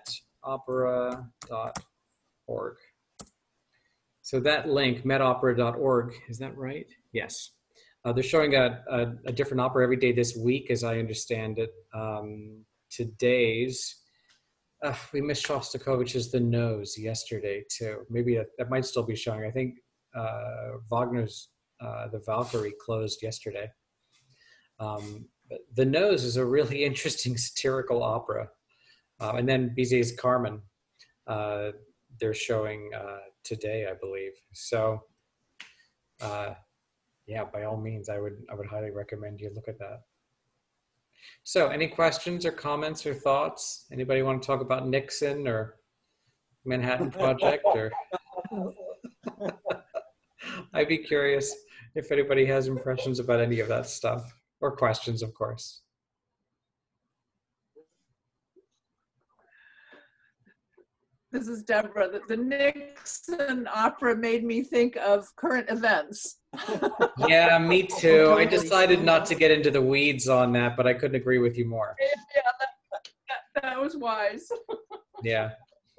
metopera.org. So that link, metopera.org, is that right? Yes. They're showing a different opera every day this week, as I understand it. Today's, we missed Shostakovich's The Nose yesterday too. Maybe that might still be showing. I think Wagner's The Valkyrie closed yesterday. But The Nose is a really interesting satirical opera. And then Bizet's Carmen, they're showing today, I believe. So yeah, by all means, I would highly recommend you look at that. So any questions or comments or thoughts? Anybody want to talk about Nixon or Manhattan Project? Or I'd be curious. if anybody has impressions about any of that stuff, or questions, of course. This is Deborah. The Nixon opera made me think of current events. Yeah, me too. I decided not to get into the weeds on that, but I couldn't agree with you more. Yeah, that was wise. Yeah.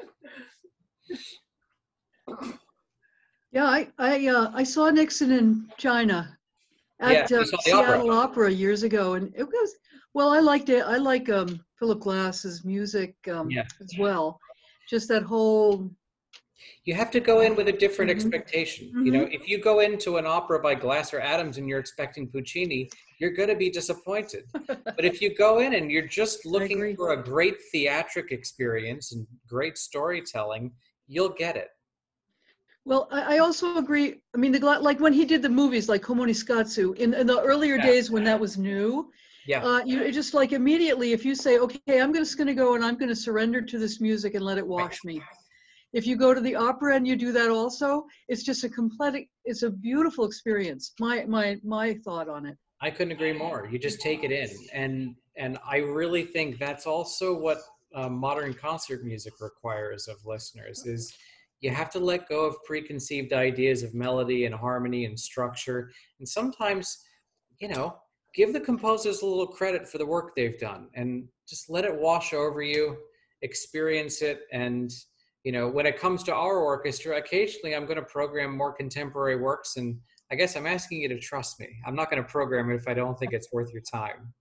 Yeah, I saw Nixon in China at you saw the Seattle Opera years ago, and it was, well, I liked it. I like Philip Glass's music as well. Just that whole. You have to go in with a different expectation. You know, if you go into an opera by Glass or Adams and you're expecting Puccini, you're going to be disappointed. But if you go in and you're just looking for a great theatric experience and great storytelling, you'll get it. Well, I also agree. I mean, like when he did the movies like Komuniskatsu in the earlier days when that was new, you just like immediately, if you say, okay, I'm just going to go and I'm going to surrender to this music and let it wash me. If you go to the opera and you do that also, it's just it's a beautiful experience. My thought on it. I couldn't agree more. You just take it in. And I really think that's also what modern concert music requires of listeners is you have to let go of preconceived ideas of melody and harmony and structure. And sometimes, you know, give the composers a little credit for the work they've done and just let it wash over you, experience it. And, you know, when it comes to our orchestra, occasionally I'm going to program more contemporary works. And I guess I'm asking you to trust me. I'm not going to program it if I don't think it's worth your time.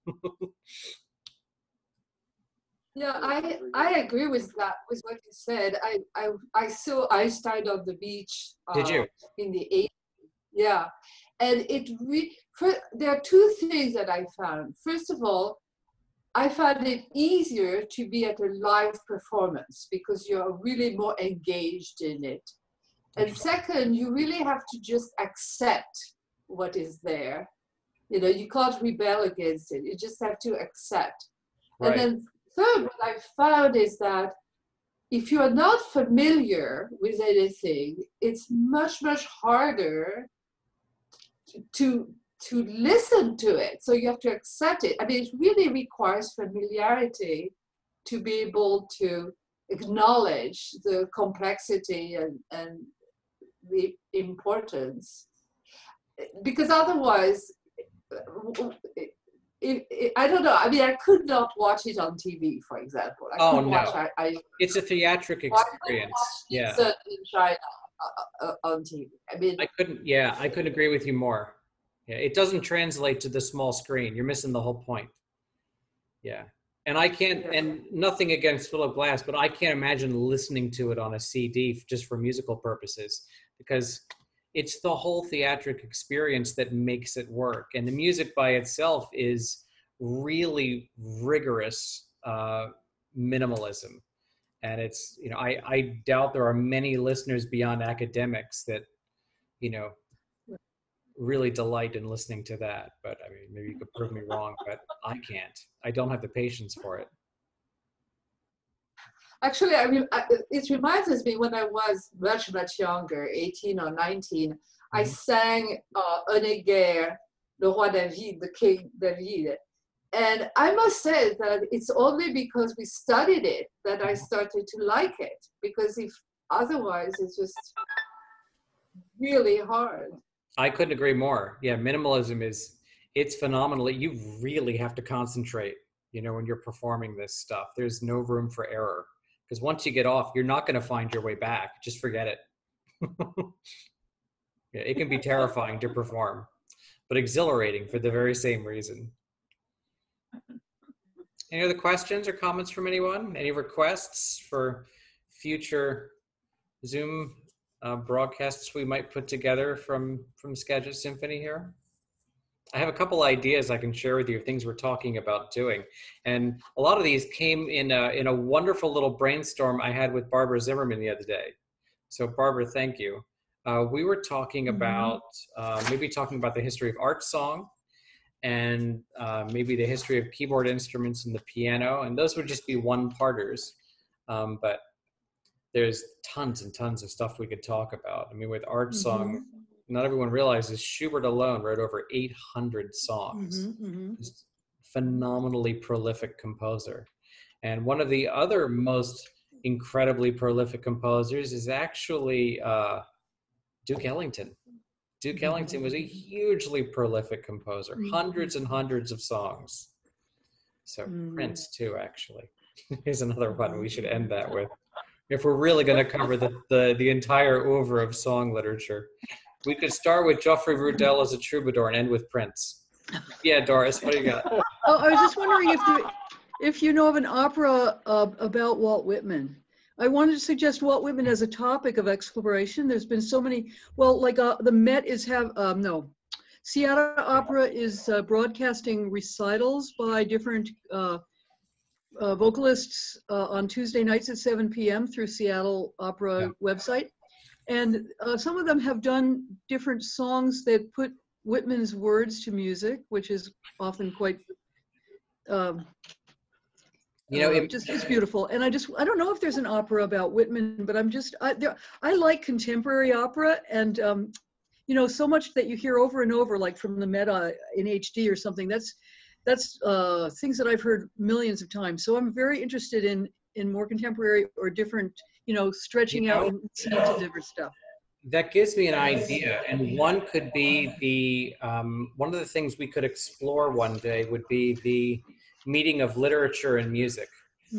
Yeah, I agree with that, with what you said. I saw Einstein on the Beach. Did you? In the 80s. Yeah. And there are two things that I found. First of all, I found it easier to be at a live performance because you're really more engaged in it. And second, you really have to just accept what is there. You know, you can't rebel against it. You just have to accept. Right. And then third, what I found is that if you are not familiar with anything, it's much, much harder to listen to it. So you have to accept it. I mean, it really requires familiarity to be able to acknowledge the complexity and the importance. Because otherwise, I don't know. I mean, I could not watch it on TV, for example. It's a theatric experience. Yeah. In China on TV. I mean, I couldn't agree with you more. Yeah, it doesn't translate to the small screen. You're missing the whole point. Yeah, and I can't. And nothing against Philip Glass, but I can't imagine listening to it on a CD just for musical purposes because it's the whole theatric experience that makes it work. And the music by itself is really rigorous minimalism. And it's, you know, I doubt there are many listeners beyond academics that, you know, really delight in listening to that. But I mean, maybe you could prove me wrong, but I can't. I don't have the patience for it. Actually, I mean, it reminds me when I was much, much younger, 18 or 19, I sang Honegger, Le Roi David, the King David. And I must say that it's only because we studied it that I started to like it, because if otherwise it's just really hard. I couldn't agree more. Yeah, minimalism it's phenomenal. You really have to concentrate, you know, when you're performing this stuff. There's no room for error. Because once you get off, you're not going to find your way back. Just forget it. Yeah, it can be terrifying to perform, but exhilarating for the very same reason. Any other questions or comments from anyone? Any requests for future Zoom broadcasts we might put together from Skagit Symphony here? I have a couple ideas I can share with you of things we're talking about doing. And a lot of these came in a wonderful little brainstorm I had with Barbara Zimmerman the other day. So Barbara, thank you. We were talking about, maybe talking about the history of art song and maybe the history of keyboard instruments and the piano. And those would just be one-parters. But there's tons and tons of stuff we could talk about. I mean, with art song, not everyone realizes Schubert alone wrote over 800 songs. Just phenomenally prolific composer. And one of the other most incredibly prolific composers is actually Duke Ellington. Duke Ellington was a hugely prolific composer, hundreds and hundreds of songs. So Prince too, actually. Here's another one we should end that with. If we're really going to cover the entire oeuvre of song literature, we could start with Geoffrey Rudel as a troubadour and end with Prince. Yeah, Doris, what do you got? Oh, I was just wondering if you know of an opera about Walt Whitman. I wanted to suggest Walt Whitman as a topic of exploration. There's been so many, well, like the Met Seattle Opera is broadcasting recitals by different vocalists on Tuesday nights at 7 p.m. through Seattle Opera website. And some of them have done different songs that put Whitman's words to music, which is often quite, it's beautiful. And I don't know if there's an opera about Whitman, but I like contemporary opera, and so much that you hear over and over, like from the Meta in HD or something. That's things that I've heard millions of times. So I'm very interested in more contemporary or different, stretching out and listening to different stuff. That gives me an idea, and one could be one of the things we could explore one day would be the meeting of literature and music.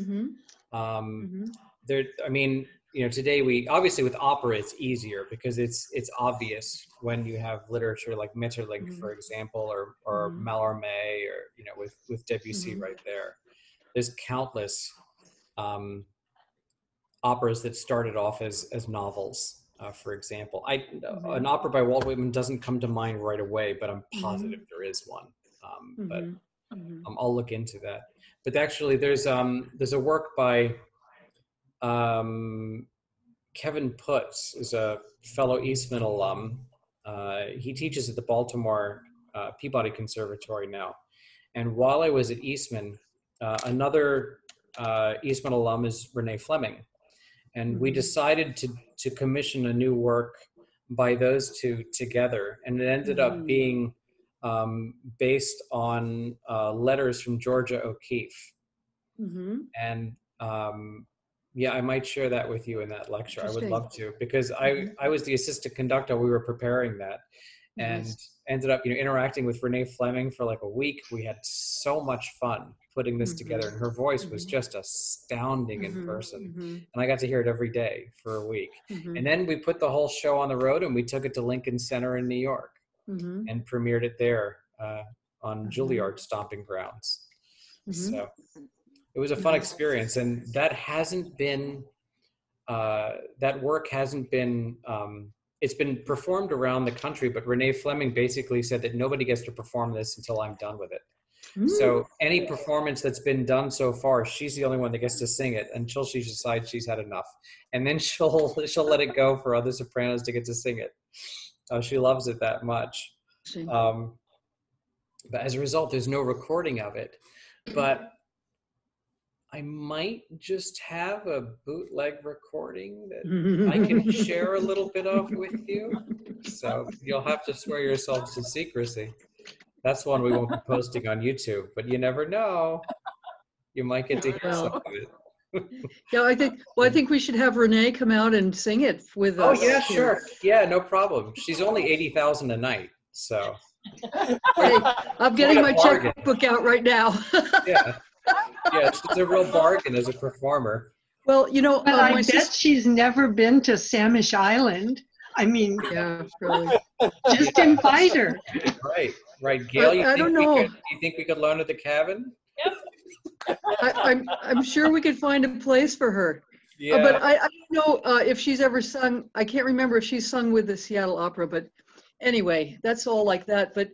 Today we obviously with opera it's easier because it's obvious when you have literature like Maeterlinck, for example, or Mallarmé, or with Debussy right there. There's countless operas that started off as novels. For example, an opera by Walt Whitman doesn't come to mind right away, but I'm positive there is one. But I'll look into that. But actually, there's a work by Kevin Putz, is a fellow Eastman alum. He teaches at the Baltimore Peabody Conservatory now. And while I was at Eastman, another Eastman alum is Renee Fleming. And we decided to commission a new work by those two together. And it ended up being based on letters from Georgia O'Keeffe. And I might share that with you in that lecture. I would love to, because I was the assistant conductor. We were preparing that and ended up interacting with Renee Fleming for like a week. We had so much fun putting this together, and her voice was just astounding in person. And I got to hear it every day for a week. And then we put the whole show on the road, and we took it to Lincoln Center in New York and premiered it there on Juilliard stomping grounds. So it was a fun experience, and that hasn't been that work hasn't been it's been performed around the country, but Renee Fleming basically said that nobody gets to perform this until I'm done with it. So any performance that's been done so far, she's the only one that gets to sing it until she decides she's had enough, and then she'll let it go for other sopranos to get to sing it. She loves it that much. But as a result, there's no recording of it. But I might just have a bootleg recording that I can share a little bit of with you. So you'll have to swear yourselves to secrecy. That's one we won't be posting on YouTube, but you never know. You might get to hear some of it. Yeah, I think we should have Renee come out and sing it with us. Oh yeah, sure. Yeah, no problem. She's only $80,000 a night, so. Hey, I'm getting my checkbook out right now. Yeah, she's a real bargain as a performer. Well, I bet she's never been to Samish Island. I mean, really. Just invite her. Right. Gail, I don't know. You think we could loan her the cabin? Yep. I'm sure we could find a place for her. Yeah. But I don't know if she's ever sung. I can't remember if she's sung with the Seattle Opera. But anyway, that's all like that. But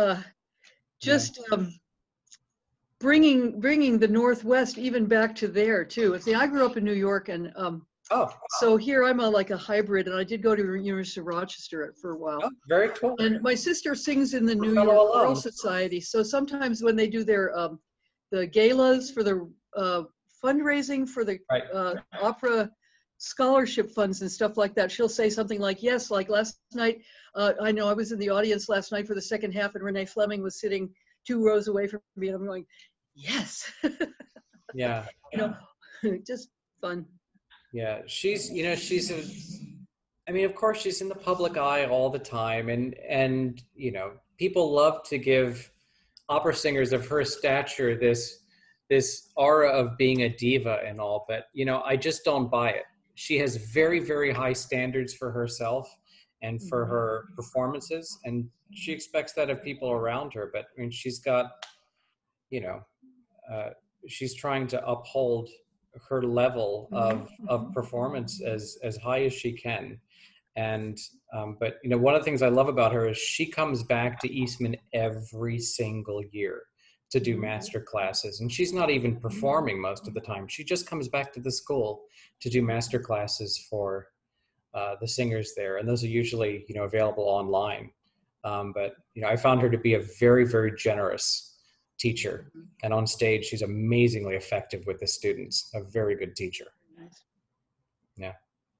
bringing the Northwest even back to there too. See, I grew up in New York, and so here I'm like a hybrid, and I did go to University of Rochester for a while. Oh, very cool. And my sister sings in the New York Choral Society, so sometimes when they do their the galas for the fundraising for the opera scholarship funds and stuff like that. She'll say something like, yes, like last night, I know I was in the audience last night for the second half and Renee Fleming was sitting 2 rows away from me, and I'm going, yes. Yeah. You know, just fun. Yeah, she's, you know, I mean, of course, she's in the public eye all the time, and you know, people love to give opera singers of her stature this aura of being a diva and all, but you know, I just don't buy it. She has very, very high standards for herself and for her performances, and she expects that of people around her. But I mean, she's got, you know, she's trying to uphold her level of performance as high as she can. And but you know, one of the things I love about her is she comes back to Eastman every single year to do master classes, and she's not even performing most of the time. She just comes back to the school to do master classes for the singers there, and those are usually, you know, available online. But you know, I found her to be a very, very generous teacher, and on stage she's amazingly effective with the students. A very good teacher. Yeah.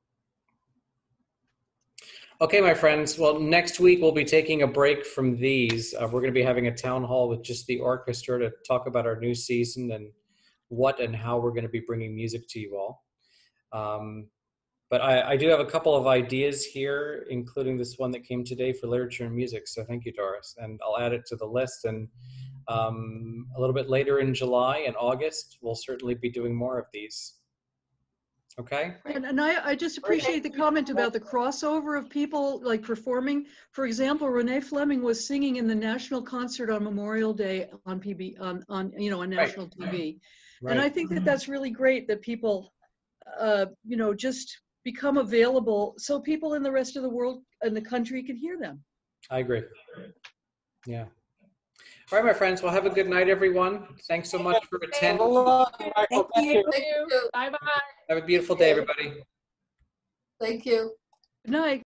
Okay, my friends. Well, next week we'll be taking a break from these. We're going to be having a town hall with just the orchestra to talk about our new season and what and how we're going to be bringing music to you all. But I do have a couple of ideas here, including this one that came today for literature and music. So thank you, Doris. And I'll add it to the list. And a little bit later in July and August, we'll certainly be doing more of these. Okay. And I just appreciate the comment about the crossover of people like performing. For example, Renee Fleming was singing in the national concert on Memorial Day on you know, on national TV. Right. And I think that that's really great that people, you know, just become available so people in the rest of the world and the country can hear them. I agree. Yeah. All right, my friends. Well, have a good night, everyone. Thanks so much for attending. Thank you. Bye-bye. Have a beautiful day, everybody. Thank you. Good night.